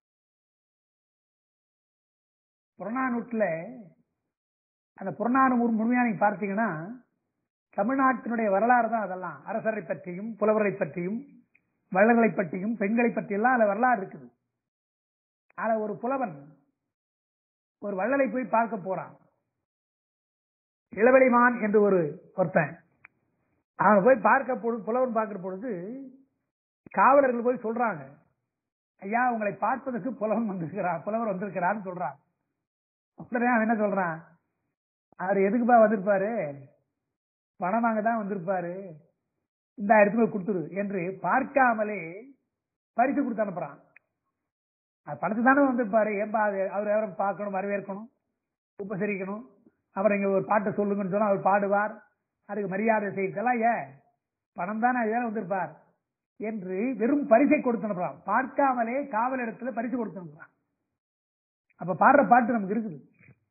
புறநானூற்றுல அந்த புறநானூறு முழுமையா நீங்க பார்த்தீங்கன்னா தமிழ்நாட்டினுடைய வரலாறு தான் அதெல்லாம். அரசரை பற்றியும் புலவரை பற்றியும் வள்ளல்களை பற்றியும் பெண்களை பற்றி எல்லாம் அதுல வரலாறு இருக்குது. அதுல ஒரு புலவன் ஒரு வள்ளலை போய் பார்க்க போறான். இளவெளிமான் என்று ஒருத்தன் அவன் போய் பார்க்க பொழுது, புலவன் பார்க்கிற பொழுது காவலர்கள் போய் சொல்றாங்க, ஐயா உங்களை பார்ப்பதற்கு புலவர் வந்திருக்கிறான்னு சொல்றான். உடனே அவன் என்ன சொல்றான்? அவர் எதுக்குப்பா வந்திருப்பாரு? பணம் வாங்க தான் வந்திருப்பாரு, இந்த இடத்துல கொடுத்துரு என்று பார்க்காமலே பரிசு கொடுத்து அனுப்புறான். பணத்து தானே வந்திருப்பாரு, ஏன்பா அவர் எவரை பார்க்கணும், வரவேற்கணும், உபசரிக்கணும், அப்புறம் இங்க ஒரு பாட்டை சொல்லுங்கன்னு சொன்னா அவர் பாடுவார், அதுக்கு மரியாதை செய்யலாம். ஏன் பணம் தானே வந்திருப்பார் என்று வெறும் பரிசை கொடுத்து அனுப்புறான். பார்க்காமலே காவல் இடத்துல பரிசு கொடுத்து அனுப்புறான். அப்ப பாடுற பாட்டு நமக்கு இருக்குது.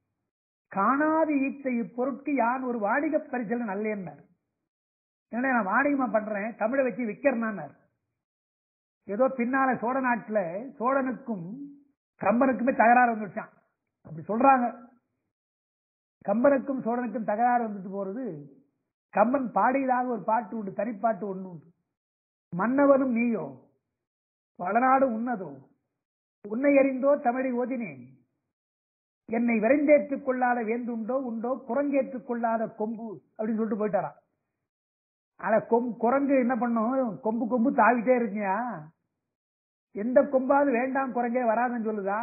காணாது ஈட்ட இப்பொருட்கு யான் ஒரு வாணிக பரிசல் நல்லேன்னார். ஏன்னா நான் வாணிகமா பண்றேன், தமிழை வச்சு விக்கிறேன்னார். ஏதோ பின்னால சோழ நாட்டுல சோழனுக்கும் கம்பனுக்குமே தகராறு வந்துச்சான், அப்படி சொல்றாங்க. கம்பனுக்கும் சோழனுக்கும் தகராறு வந்துட்டு போறது. கம்பன் பாடியதாக ஒரு பாட்டு உண்டு, தனிப்பாட்டு ஒண்ணு உண்டு. மன்னவனும் நீயோ வளநாடு உன்னதோ உன்னை அறிந்தோ தமிழை ஓதினேன், என்னை விரைந்தேற்றுக் கொள்ளாத வேந்துண்டோ உண்டோ குரங்கேற்றுக் கொள்ளாத கொம்பு அப்படின்னு சொல்லிட்டு போயிட்டாராம். ஆனா குரங்கு என்ன பண்ணும், கொம்பு கொம்பு தாவிட்டே இருக்கியா, எந்த கொம்பாவது வேண்டாம் குரங்கே வராதுன்னு சொல்லுதா?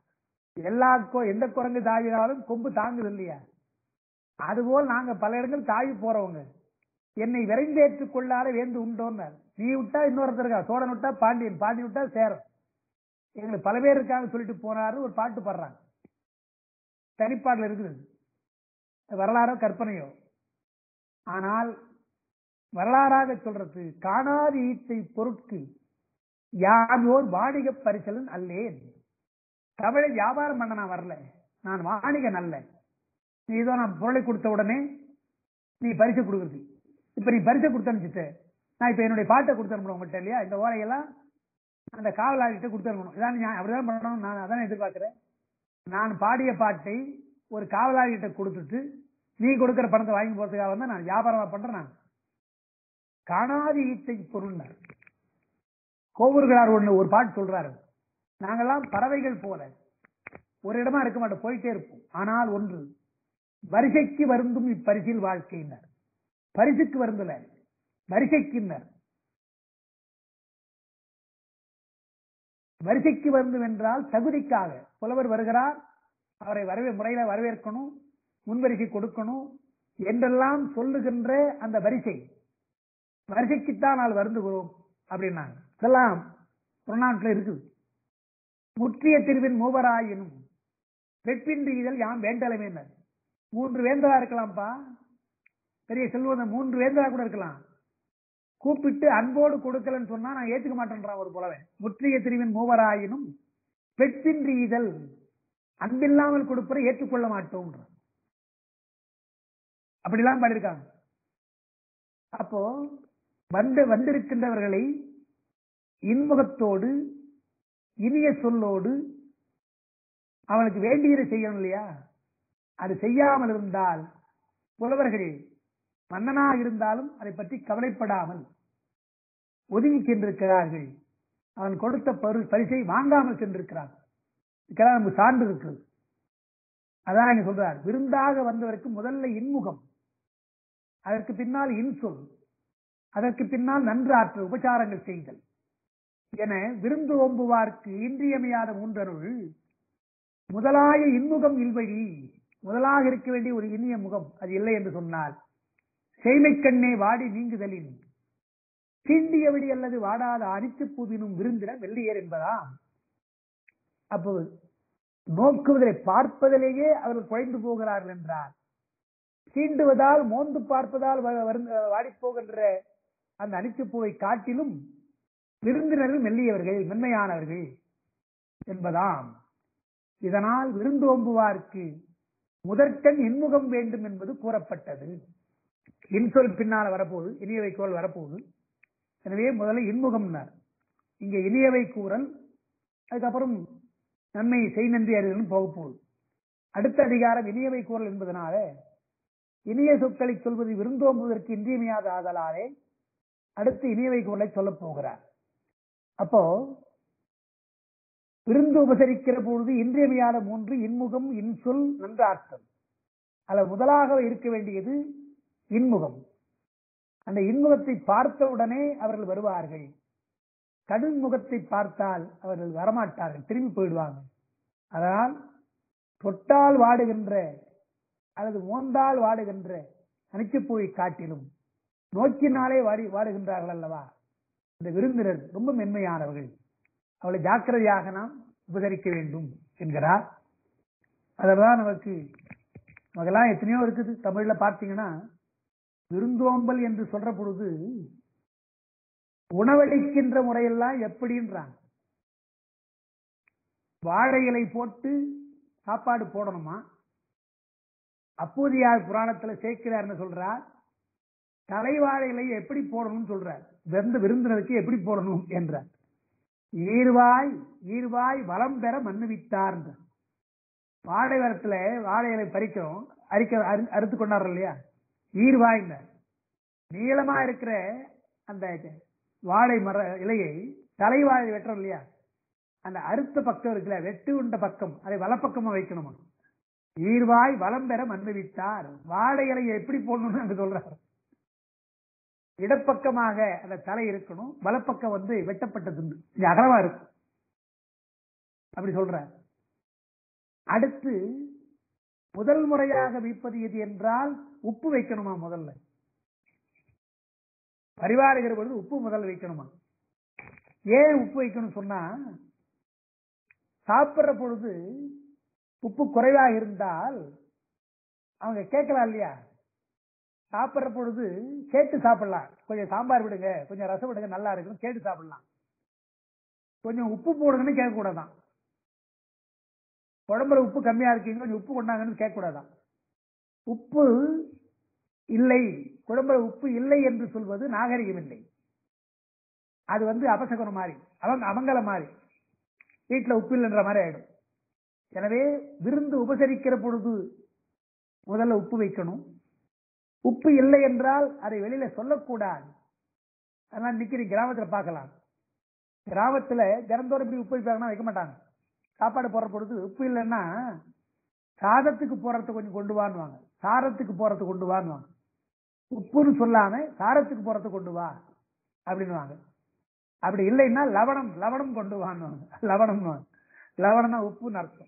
எந்த குரங்கு தாவினாலும் கொம்பு தாங்குது இல்லையா? அதுபோல் நாங்க பல இடங்கள் தாவி போறவங்க. என்னை விரைந்தேற்றுக் கொள்ளாத வேந்து உண்டோன்னார். நீ விட்டா இன்னொருத்தர் இருக்கா, சோழன் விட்டா பாண்டியன், பாண்டி விட்டா சேரன், எங்களுக்கு பல பேர் இருக்காங்க சொல்லிட்டு போனாரு. ஒரு பாட்டு பாடுறாங்க, தனிப்பாடல இருக்குது. வரலாறோ கற்பனையோ, ஆனால் வரலாறாக சொல்றது காணாது ஈட்டை பொருட்கு யானோர் வாணிக பரிசலன் அல்லேன். தமிழை வியாபாரம் பண்ண நான் வரல, நான் வாணிகன் அல்ல. நீ ஏதோ நான் பொருளை கொடுத்த உடனே நீ பரிசு கொடுக்குறது. இப்ப நீ பரிசு கொடுத்து அனுப்பிச்சிட்ட, நான் இப்ப என்னுடைய பாட்டை கொடுத்து அனுப்பணும் உங்கள்கிட்ட இல்லையா? இந்த ஓலையெல்லாம் அந்த காவலாளிகிட்ட கொடுத்து அனுப்பணும். இதான் அப்படிதான் பண்ணணும், நான் அதான் எதிர்பார்க்கிறேன். நான் பாடிய பாட்டை ஒரு காவலாளிகிட்ட கொடுத்துட்டு நீ கொடுக்கிற பணத்தை வாங்கி போறதுக்காக வந்து நான் வியாபாரமா பண்றேன். நான் காணாது ஈட்டை பொருள்னார். கோவூர்களார் ஒரு பாட்டு சொல்றாரு, நாங்கெல்லாம் பறவைகள் போல ஒரு இடமா இருக்க மாட்டோம், போயிட்டே இருப்போம். ஆனால் ஒன்று வரிசைக்கு வருந்தும் இப்பரிசில் வாழ்க்கையினர். பரிசுக்கு வருந்தல, வரிசைக்கின்னர். வரிசைக்கு வருந்தும் என்றால் தகுதிக்காக. புலவர் வருகிறார், அவரை முறையில வரவேற்கணும், முன்வரிசை கொடுக்கணும் என்றெல்லாம் சொல்லுகின்ற அந்த வரிசைக்குத்தான் நாள் வருந்துகிறோம் அப்படின்னாங்க. இதெல்லாம் புறநானூற்றில் இருக்குது. முற்றிய திருவின் மூவராயினும் வெட்பின்றி இதழ் யாம் வேண்டலமே. 3 வேந்தரா இருக்கலாம்ப்பா, பெரிய செல்வம் 3 வேந்தரா கூட இருக்கலாம். கூப்பிட்டு அன்போடு கொடுக்கலன்னு சொன்னா நான் ஏத்துக்க மாட்டேன்றான் ஒரு புலவன். முற்றிய திருவின் மூவராயினும் வெட்பின்றி இதழ், அன்பில்லாமல் கொடுப்பதை ஏற்றுக்கொள்ள மாட்டோம். அப்படிலாம் பண்ணிருக்காங்க. அப்போ வந்திருக்கின்றவர்களை இன்முகத்தோடு இனிய சொல்லோடு அவனுக்கு வேண்டியதை செய்யணும் இல்லையா? அது செய்யாமல் இருந்தால் புலவர்கள் மன்னனாக இருந்தாலும் அதை பற்றி கவலைப்படாமல் ஒதுங்கி சென்றிருக்கிறார்கள். அவன் கொடுத்த பரிசை வாங்காமல் சென்றிருக்கிறான். இதுக்கெல்லாம் நமக்கு சான்று இருக்கிறது. அதான் இங்க சொல்றார், விருந்தாக வந்தவருக்கு முதல்ல இன்முகம், அதற்கு பின்னால் இன்சொல், அதற்கு பின்னால் நன்று ஆற்றல் உபச்சாரங்கள் செய்தல் என விருந்து ஓம்புவார்க்கு இன்றியமையாத மூன்றருள் முதலாய இன்முகம் இல்வழி. முதலாக இருக்க வேண்டிய ஒரு இனிய முகம் அது இல்லை என்று சொன்னால் செய்மை கண்ணே வாடி நீங்குதலின் தீண்டியபடி அல்லது வாடாத அரித்து பூவினும் விருந்திட வெள்ளியர் என்பதாம். அப்போ நோக்குவதை பார்ப்பதிலேயே அவர்கள் குறைந்து போகிறார்கள் என்றார். சீண்டுவதால் மோந்து பார்ப்பதால் வாடிப்போகின்ற அந்த அனிச்சப்பூவை காட்டிலும் விருந்தினர்கள் மெல்லியவர்கள், மென்மையானவர்கள் என்பதாம். இதனால் விருந்தோம்புவார்க்கு முதற்கண் இன்முகம் வேண்டும் என்பது கூறப்பட்டது. இன்சொல் பின்னால வரப்போகுது, இனியவை கோல் வரப்போகுது. எனவே முதல்ல இன்முகம் இங்க இனியவை கூறல், அதுக்கப்புறம் நன்மை செய் நன்றி அறிதலும் போக போகுது. அடுத்த அதிகாரம் இனியவை கூறல் என்பதனால இனிய சொற்களை சொல்வது விருந்தோம்புவதற்கு இன்றியமையாத ஆதலாலே அடுத்து இனியவை கூறலை சொல்ல போகிறார். அப்போ விருந்து உபசரிக்கிற பொழுது இன்றியமையாத மூன்று இன்முகம், இன்சொல், நன்று ஆற்றல். அல்ல முதலாக இருக்க வேண்டியது இன்முகம். அந்த இன்முகத்தை பார்த்தவுடனே அவர்கள் வருவார்கள். கடும் முகத்தை பார்த்தால் அவர்கள் வரமாட்டார்கள், திரும்பி போயிடுவாங்க. அதனால் தொட்டால் வாடுகின்ற அல்லது மோந்தால் வாடுகின்ற அனிச்சப்பூவை காட்டிலும் நோக்கினாலே வாடுகின்றார்கள் அல்லவா இந்த விருந்தினர் ரொம்ப மென்மையானவர்கள், அவளை ஜாக்கிரதையாக நாம் உபசரிக்க வேண்டும் என்கிறார். அதெல்லாம் நமக்கெல்லாம் எத்தனையோ இருக்குது. தமிழ்ல பார்த்தீங்கன்னா விருந்தோம்பல் என்று சொல்ற பொழுது உணவளிக்கின்ற முறையெல்லாம் எப்படின்றாங்க. வாழை இலை போட்டு சாப்பாடு போடணுமா? அப்போதியார் புராணத்துல சேர்க்கிறார்னு சொல்றார். தலைவாழை இலை எப்படி போடணும்னு சொல்றார். விருந்தினருக்கு எப்படி போடணும் என்றார். ஈர்வாய் வளம் பெற மண்ணுவித்தார். வாழை மரத்துல வாழை இலை பறிக்கிறோம், அறுத்து கொண்டாடுறோம் இல்லையா? ஈர்வாய் நீளமா இருக்கிற அந்த வாழை மர இலையை தலைவாழை வெட்டுறோம் இல்லையா? அந்த அறுத்த பக்கம் இருக்குல்ல, வெட்டு உண்ட பக்கம் அதை வலப்பக்கமா வைக்கணுமா? ஈர்வாய் வளம் பெற மண்ணுவித்தார். வாழை இலையை எப்படி போடணும்னு அங்க சொல்றாரு. இடப்பக்கமாக அந்த தலை இருக்கணும், வலப்பக்கம் வெட்டப்பட்ட துண்டு அகலமா இருக்கும், அப்படி சொல்ற. அடுத்து முதல் முறையாக வைப்பது எது என்றால் உப்பு வைக்கணுமா? முதல்ல பரிவாருகிற பொழுது உப்பு முதல்ல வைக்கணுமா? ஏன் உப்பு வைக்கணும் சொன்னா, சாப்பிடுற பொழுது உப்பு குறைவாக இருந்தால் அவங்க கேட்கலாம் இல்லையா? சாப்பிடுற பொழுது கேட்டு சாப்பிடலாம். கொஞ்சம் சாம்பார் விடுங்க, கொஞ்சம் ரசம் விடுங்க, நல்லா இருக்கும் கேட்டு சாப்பிடலாம். கொஞ்சம் உப்பு போடுங்கன்னு கேட்க கூடாதான். குழம்புல உப்பு கம்மியா இருக்கீங்க, கொஞ்சம் உப்பு கொண்டாங்கன்னு கேட்க கூடாதான். உப்பு இல்லை, குழம்புல உப்பு இல்லை என்று சொல்வது நாகரிகம் இல்லை. அது அபசகுணம் மாதிரி, அவங்கள மாதிரி, வீட்டுல உப்பு இல்லைன்ற மாதிரி ஆயிடும். எனவே விருந்து உபசரிக்கிற பொழுது முதல்ல உப்பு வைக்கணும். உப்பு இல்லை என்றால் அதை வெளியில சொல்லக்கூடாது. அதனால நிக்கிற கிராமத்துல பார்க்கலாம், கிராமத்துல தினந்தோறும் இப்படி உப்பு வைப்பாங்கன்னா வைக்க மாட்டாங்க. சாப்பாடு போடுற பொழுது உப்பு இல்லைன்னா சாதத்துக்கு போறதுக்கு கொஞ்சம் கொண்டு வாங்குவாங்க, சாரத்துக்கு போறதுக்கு கொண்டு வாங்குவாங்க. உப்புன்னு சொல்லாம சாரத்துக்கு போறதுக்கு கொண்டு வா அப்படின்னு. அப்படி இல்லைன்னா லவணம் கொண்டு வாங்குவாங்க. லவணம்னா உப்புன்னு அர்த்தம்.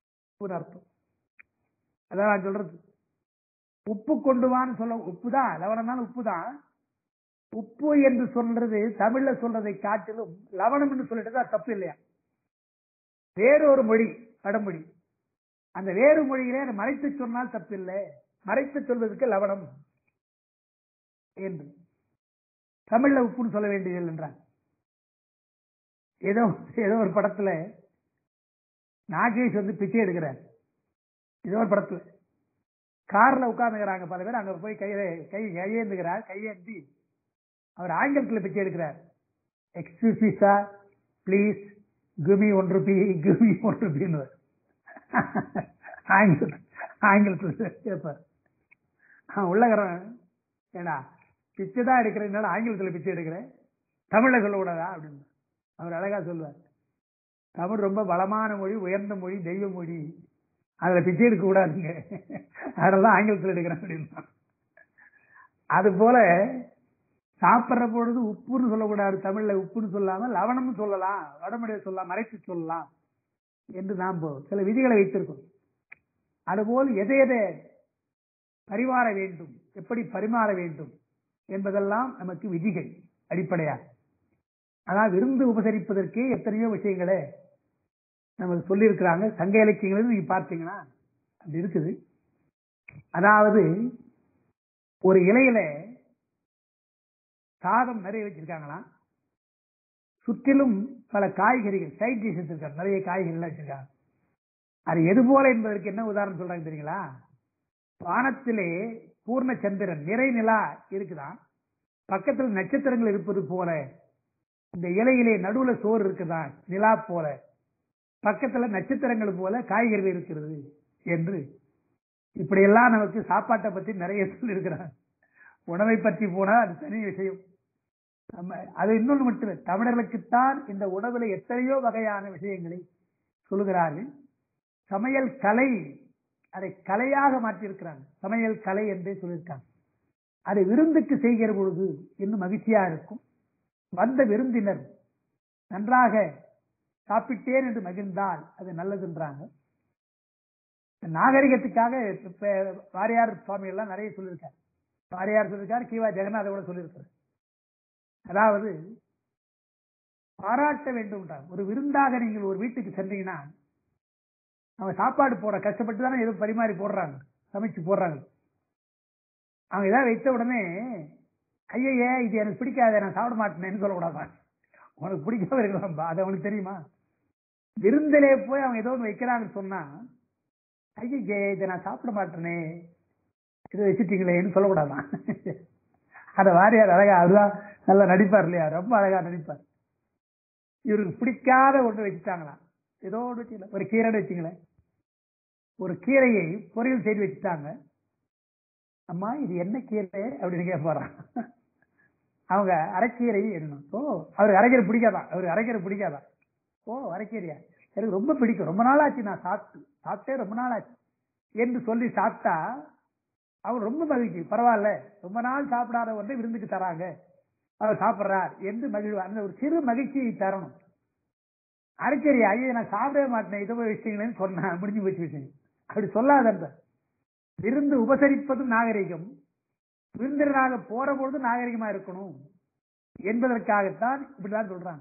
அதான் நான் சொல்றது. உப்பு கொண்டு வான்னு சொல்ல, உப்பு தான், லவணம்னாலும் உப்பு தான். உப்பு என்று சொல்றது தமிழ்ல சொல்றதை காட்டிலும் லவணம் என்று சொல்லிட்டு தப்பு இல்லையா? வேறொரு மொழி, வடமொழி, அந்த வேறு மொழியிலே மறைத்து சொன்னால் தப்பு இல்லை. மறைத்து சொல்வதற்கு லவணம் என்று, தமிழ்ல உப்புன்னு சொல்ல வேண்டியது என்றார். ஏதோ ஒரு படத்துல நாகேஷ் வந்து பிச்சை எடுக்கிறார். இதோ ஒரு படத்துல கார்ல உட்கார்ந்துக்கிறாங்க பல பேர், அங்க போய் கையேந்துகிறார். கையேந்தி அவர் ஆங்கிலத்தில் பிச்சை எடுக்கிறார். Excuse me sir, please give me 1 rupee, give me 1 ரூபின்னு ஆங்கிலத்தில் கேட்பார். உள்ளகிறவன், ஏடா பிச்சை தான் எடுக்கிறதுனால ஆங்கிலத்தில் பிச்சை எடுக்கிறேன், தமிழ்ல சொல்லக்கூடாதா அப்படின்னு அவர் அழகா சொல்லுவார். தமிழ் ரொம்ப பலமான மொழி, உயர்ந்த மொழி, தெய்வ மொழி, அதுல பிச்சை எடுக்க கூடாதுங்க, அதனாலதான் ஆங்கிலத்தில் எடுக்கிறேன் அப்படின்னா. அது போல சாப்பிட்ற பொழுது உப்புன்னு சொல்லக்கூடாது, தமிழ்ல உப்புன்னு சொல்லாம லவணம்னு சொல்லலாம், வடமொழியை சொல்லலாம், மறைத்து சொல்லலாம் என்று நாம் சில விதிகளை வைத்திருக்கோம். அதுபோல் எதை எதை பரிமாற வேண்டும், எப்படி பரிமாற வேண்டும் என்பதெல்லாம் நமக்கு விதிகள் அடிப்படையாக. அதாவது விருந்து உபசரிப்பதற்கே எத்தனையோ விஷயங்களை நமக்கு சொல்லியிருக்கிறாங்க. சங்க இலக்கியங்களும் நீங்க பார்த்தீங்கன்னா அப்படி இருக்குது. அதாவது ஒரு இலையில சாதம் நிறைய வச்சிருக்காங்களாம், சுற்றிலும் பல காய்கறிகள், சைட் டிஷஸ் இருக்காங்க, நிறைய காய்கறிகள் வச்சிருக்காங்க. அது எது போல என்பதற்கு என்ன உதாரணம் சொல்றாங்க தெரியுங்களா? வானத்திலே பூர்ண சந்திரன், நிறை நிலா இருக்குதான், பக்கத்தில் நட்சத்திரங்கள் இருப்பது போல இந்த இலையிலே நடுவுல சோறு இருக்குதான் நிலா போல, பக்கத்துல நட்சத்திரங்கள் போல காய்கறிகள் இருக்கிறது என்று இப்படியெல்லாம் நமக்கு சாப்பாட்டை பத்தி நிறைய சொல்லி இருக்கிறாங்க. உணவை பற்றி போனா அது தனி விஷயம். அது இன்னொன்று மட்டும், தமிழர்களுக்குத்தான் இந்த உணவுல எத்தனையோ வகையான விஷயங்களை சொல்லுகிறார்கள். சமையல் கலை, அதை கலையாக மாற்றியிருக்கிறாங்க, சமையல் கலை என்றே சொல்லியிருக்காங்க. அதை விருந்துக்கு செய்கிற பொழுது இன்னும் மகிழ்ச்சியா இருக்கும். வந்த விருந்தினர் நன்றாக சாப்பிட்டேன் என்று மகிழ்ந்தால் அது நல்லதுன்றாங்க. நாகரிகத்துக்காக வாரியார் சுவாமி எல்லாம் நிறைய சொல்லியிருக்காரு. வாரியார் சொல்லியிருக்காரு, கீவா ஜெகநாத கூட சொல்லியிருக்காரு. அதாவது பாராட்ட வேண்டும். ஒரு விருந்தாக நீங்கள் ஒரு வீட்டுக்கு சென்றீங்கன்னா அவங்க சாப்பாடு போட கஷ்டப்பட்டு தானே எதுவும் பரிமாறி போடுறாங்க, சமைச்சு போடுறாங்க. அவங்க ஏதாவது வைத்த உடனே ஐயே இது எனக்கு பிடிக்காத, நான் சாப்பிட மாட்டேன்னு சொல்லக்கூடாது. உனக்கு பிடிக்காம இருக்கலாம்பா, அது அவனுக்கு தெரியுமா? விருந்திலே போய் அவங்க ஏதோ ஒன்று வைக்கிறாங்கன்னு சொன்னா ஐயே இதை நான் சாப்பிட மாட்டேனே, இதை வச்சுட்டீங்களேன்னு சொல்லக்கூடாதான். அத வாரியார் அழகா, அதுதான் நல்லா நடிப்பார் இல்லையா, ரொம்ப அழகா நடிப்பார். இவருக்கு பிடிக்காத ஒன்று வச்சுட்டாங்களாம், ஏதோ ஒன்று ஒரு கீரை வச்சுங்களேன், ஒரு கீரையை பொரியல் செய்து வச்சுட்டாங்க. அம்மா இது என்ன கீரை அப்படின்னு கேட்பாராம். அவங்க அரைக்கீரை என்னணும். ஓ அவருக்கு அரைக்கீரை பிடிக்காதான், அவருக்கு அரைக்கீரை பிடிக்காதான். ஓ அரைக்கீரையா, எனக்கு ரொம்ப பிடிக்கும், ரொம்ப நாள் ஆச்சு நான் சாப்பிட்டே ரொம்ப நாள் ஆச்சு என்று சொல்லி சாப்பிட்டா அவர் ரொம்ப மகிழ்ச்சி. பரவாயில்ல, ரொம்ப நாள் சாப்பிடாத ஒன்றை விருந்துக்கு தராங்க, அவர் சாப்பிட்றார் என்று மகிழ்வார். அந்த ஒரு சிறு மகிழ்ச்சியை தரணும். அரைக்கீரை ஐயா நான் சாப்பிடவே மாட்டேன், இதை போய் விஷயங்களேன்னு சொன்ன முடிஞ்சு போச்சு விஷயம். அப்படி சொல்லாத. விருந்து உபசரிப்பதும் நாகரிகம், விருந்தினராக போற பொழுது நாகரிகமா இருக்கணும் என்பதற்காகத்தான் இப்படிதான் சொல்றாங்க.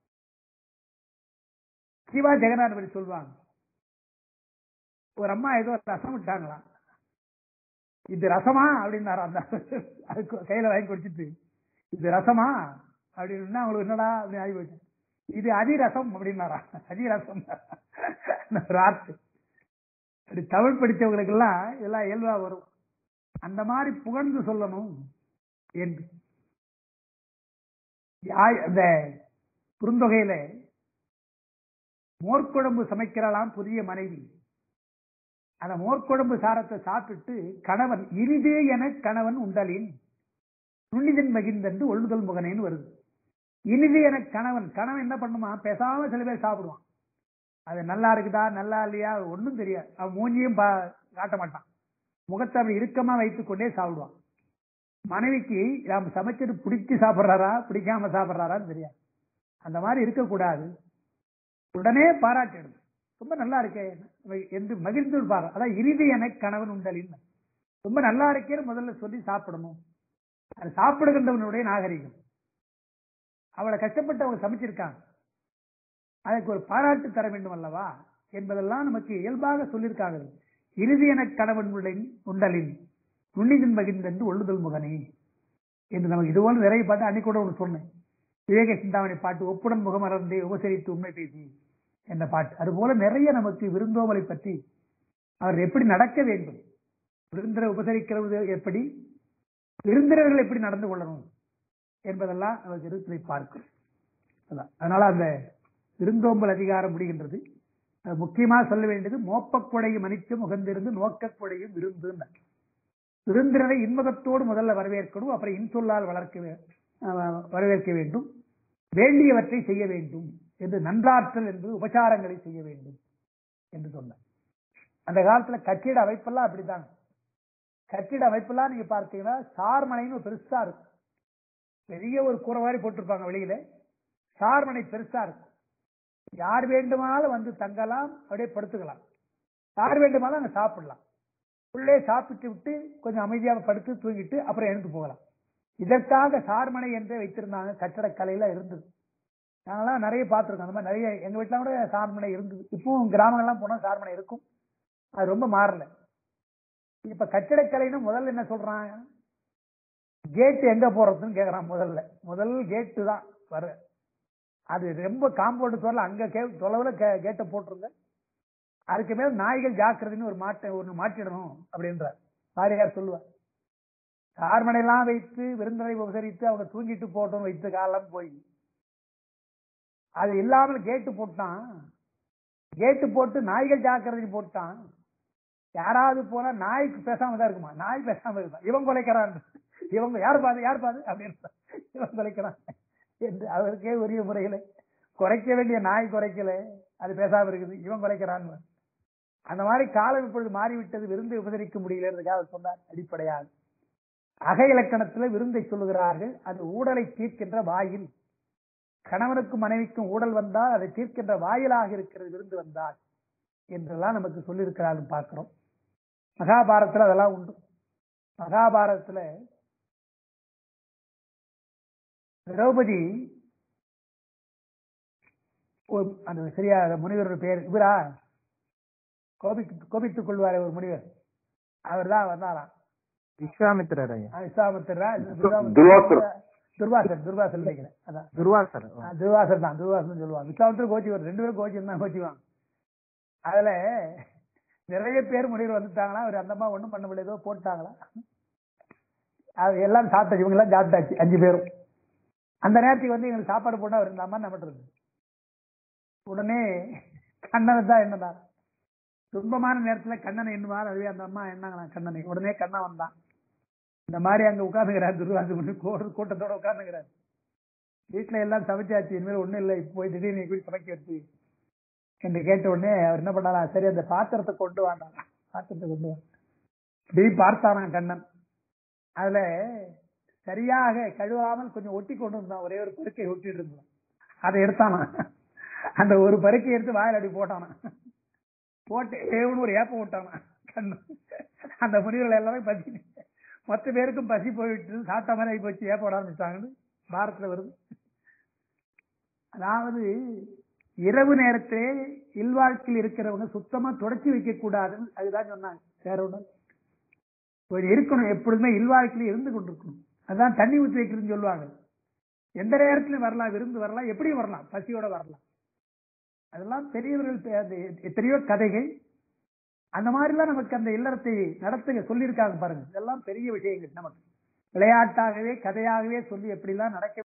சிவா ஜெகநாத் படி சொல்லுவாங்க. ஒரு அம்மா ஏதோ ரசம் விட்டாங்களாம், இது ரசமா அப்படின்னாரா, அந்த கையில வாங்கி குடிச்சிட்டு இது ரசமா அப்படின்னு அவங்களுக்கு என்னடா அப்படின்னு ஆகி போச்சு. இது அதிரசம் அப்படின்னாரா, அதிரசம் வார்த்தை. அப்படி தமிழ் படித்தவங்களுக்கு எல்லாம் இதெல்லாம் இயல்பா வரும். அந்த மாதிரி புகழ்ந்து சொல்லணும் என்று அந்த குறுந்தொகையில மோர்க்குழம்பு சமைக்கிறாளாம் புதிய மனைவி. அந்த மோர்க்குழம்பு சாரத்தை சாப்பிட்டு கணவன் இனிது என கணவன் உண்டலின் நுண்ணிதன் மகிழ்ந்தென்று ஒழுதல் முகனேன்னு வருது. இனிது என கணவன் என்ன பண்ணுமா, பேசாம சில பேர் சாப்பிடுவான். அது நல்லா இருக்குதா நல்லா இல்லையா ஒன்னும் தெரியாது, அவன் மூஞ்சியும் காட்ட மாட்டான், முகத்தை அப்படி இறுக்கமா வைத்துக் கொண்டே சாப்பிடுவான். மனைவிக்கு நாம் சமைச்சது பிடிச்சு சாப்பிட்றாரா பிடிக்காம சாப்பிட்றாரான்னு தெரியாது. அந்த மாதிரி இருக்கக்கூடாது. உடனே பாராட்டிடும், ரொம்ப நல்லா இருக்கே என்று மகிழ்ந்து இருப்பார். அதான் இறுதி என கணவன் உண்டலின், ரொம்ப நல்லா இருக்கேன்னு முதல்ல சொல்லி சாப்பிடணும். அது சாப்பிடுகின்றவனுடைய நாகரிகம். அவளை கஷ்டப்பட்டு அவங்க சமைச்சிருக்காங்க, அதுக்கு ஒரு பாராட்டு தர வேண்டும் அல்லவா என்பதெல்லாம் நமக்கு இயல்பாக சொல்லியிருக்காங்க. இறுதி என கணவன் உண்டலின் நுண்ணிதன் மகிழ்ந்தென்று ஒழுதல் முகனே என்று நமக்கு இதுபோல நிறைய பாட்டு. அன்னைக்கு கூட ஒன்று சொன்னேன், விவேக சிந்தாமணி பாட்டு, ஒப்புடன் முகமறந்தே உபசரித்து உண்மை பேசி என்ற பாட்டு. அதுபோல நிறைய நமக்கு விருந்தோம்பலை பற்றி அவர் எப்படி நடக்க வேண்டும், விருந்தினரை உபசரிக்கிறது எப்படி, விருந்தினர்கள் எப்படி நடந்து கொள்ளணும் என்பதெல்லாம் நமக்கு இருப்பதை பார்க்கிறோம். அதனால அந்த விருந்தோம்பல் அதிகாரம் முடிகின்றது. முக்கியமாக சொல்ல வேண்டியது மோப்பக்கொடையும் மனிதம் உகந்திருந்து நோக்கக்கொடையும் விருந்து. விருந்தினரை இன்முகத்தோடு முதல்ல வரவேற்கணும், அப்புறம் இன்சொல்லால் வரவேற்க வேண்டும், வேண்டியவற்றை செய்ய வேண்டும் என்று, நன்றாற்றல் என்று உபசாரங்களை செய்ய வேண்டும் என்று சொன்னார். அந்த காலத்துல கட்டிட அமைப்பெல்லாம் அப்படித்தாங்க. கட்டிட அமைப்பெல்லாம் நீங்க பார்த்தீங்கன்னா சார்மனைன்னு பெருசா இருக்கும், பெரிய ஒரு கூரை மாதிரி போட்டிருப்பாங்க வெளியில, சார்மனை பெருசா இருக்கும். யார் வேண்டுமானாலும் வந்து தங்கலாம், அப்படியே படுத்துக்கலாம், யார் வேண்டுமானாலும் அங்க சாப்பிடலாம். உள்ளே சாப்பிட்டு விட்டு கொஞ்சம் அமைதியாக படுத்து தூங்கிட்டு அப்புறம் எழுந்து போகலாம். இதற்காக சார்மனை என்றே வைத்திருந்தாங்க. கட்டடக்கலையில இருந்தது, நாங்களாம் நிறைய பார்த்துருக்கோம். அந்த மாதிரி நிறைய எங்க வீட்டுல கூட சார்மனை இருந்தது. இப்பவும் கிராமங்கள்லாம் போனா சார்மனை இருக்கும், அது ரொம்ப மாறல. இப்ப கட்டிடக்கலைன்னு முதல்ல என்ன சொல்றாங்க, கேட்டு எங்க போறதுன்னு கேக்குறான். முதல் கேட்டு தான் வர, அது ரொம்ப காம்பவுண்ட் சொல்ல அங்க தொலைவுல கேட்டை போட்டுருங்க, அதுக்கு மேல நாய்கள் ஜாக்கிரதைன்னு ஒன்னு மாட்டிடணும் அப்படின்றார் பாரதியார் சொல்லுவார். சார்மனையெல்லாம் வைத்து விருந்தினரை உபசரித்து அவங்க தூங்கிட்டு போட்டோம் வைத்த காலம் போய், அது இல்லாமல் கேட்டு போட்டான். கேட்டு போட்டு நாய்கள் ஜாக்கிரதை போட்டான். யாராவது போனா நாய்க்கு பேசாம தான் இருக்குமா, நாய் பேசாம இருக்குமா, இவன் குலைக்கிறான், இவங்க யார் பாது அப்படின்னு இவன் குலைக்கிறான் என்று அவருக்கே உரிய முறைகளை குறைக்க வேண்டிய நாய் குறைக்கல, அது பேசாம இருக்குது, இவன் குலைக்கிறான். அந்த மாதிரி காலம் இப்பொழுது மாறிவிட்டது, விருந்தை உபசரிக்க முடியலன்றதுக்காக சொன்னார். அடிப்படையாக அக இலக்கணத்தில் விருந்தை சொல்லுகிறார்கள், அது ஊடலை தீர்க்கின்ற வாயில். கணவனுக்கும் மனைவிக்கும் ஊடல் வந்தால் அதை தீர்க்கின்ற வாயிலாக இருக்கிறது விருந்து வந்தால் என்றெல்லாம் நமக்கு சொல்லியிருக்கிறார்கள் பார்க்கிறோம். மகாபாரதத்தில் அதெல்லாம் உண்டு. மகாபாரதத்துல திரௌபதி அந்த சரியா முனிவர் பேர் இவரா, கோபித்துக் கொள்வார் ஒரு முனிவர், அவர் தான் வந்தாராம். விஸ்வாமித்திரர். துர்வாசர் நினைக்கிறேன். அதான் துர்வாசர் தான், துர்வாசன் சொல்லுவாங்க. விஸ்வாமித்திர கோச்சிவர், ரெண்டு பேரும் கோச்சி தான் கோச்சிவாங்க. அதுல நிறைய பேர் முனிவர் வந்துட்டாங்களா, அவர் அந்த அம்மா ஒண்ணும் பண்ண முடியாதோ போட்டாங்களா, அது எல்லாம் சாப்பிட்டாச்சு, இவங்க எல்லாம் சாப்பிட்டாச்சு 5 பேரும். அந்த நேரத்துக்கு வந்து எங்களுக்கு சாப்பாடு போட்டா அவர் இந்த அம்மா என்ன பண்றது, உடனே கண்ணனை தான் என்னதான் துன்பமான நேரத்துல கண்ணனை எண்ணுவார். அதுவே அந்த அம்மா என்னாங்களாம் கண்ணனை. உடனே கண்ணன் வந்தான். இந்த மாதிரி அங்க உட்கார்ந்துக்கிறார் துர்வாசு கூட்டத்தோட உட்கார்ந்துக்கிறார். வீட்டுல எல்லாம் சமைச்சாச்சு, இனிமேல் ஒண்ணும் இல்லை, இப்போ போய் திடீர்னு எப்படி சமைக்க வச்சு என்று கேட்ட உடனே அவர் என்ன பண்ணாரா, சரி அந்த பாத்திரத்தை கொண்டு வாண்டாங்க, பாத்திரத்தை கொண்டு வா இப்படி பார்த்தாராம் கண்ணன். அதுல சரியாக கழுவாமல் கொஞ்சம் ஒட்டி கொண்டு வந்தான், ஒரே ஒரு பருக்கை ஒட்டிட்டு இருந்தான். அதை எடுத்தானா, அந்த ஒரு பருக்கை எடுத்து வாயில் அடி போட்டானா, போட்டு ஏவனு ஒரு ஏப்பம் விட்டானா கண்ணன். அந்த முனிவர்கள் எல்லாமே பசி, மொத்த பேருக்கும் பசி போயிட்டு சாப்பிட்ட மாதிரி ஆகி போச்சு, ஏப்ப விட ஆரம்பிச்சாங்கன்னு பாரத்துல வருது. அதாவது இரவு நேரத்திலே இல்வாழ்க்கையில் இருக்கிறவங்க சுத்தமா தொடச்சி வைக்க கூடாதுன்னு அதுதான் சொன்னாங்க. வேறவுடன் இருக்கணும், எப்பொழுதுமே இல்வாழ்க்கையில இருந்து கொண்டிருக்கணும். அதுதான் தண்ணி ஊற்றி வைக்கிறதுன்னு சொல்லுவாங்க. எந்த நேரத்திலும் வரலாம், விருந்து வரலாம், எப்படி வரலாம், பசியோட வரலாம். அதெல்லாம் பெரியவர்கள் எத்தனையோ கதைகள் அந்த மாதிரிலாம் நமக்கு அந்த இல்லறத்தை நடத்த சொல்லியிருக்காங்க பாருங்க. இதெல்லாம் பெரிய விஷயங்கள், நமக்கு விளையாட்டாகவே கதையாகவே சொல்லி எப்படிலாம் நடக்க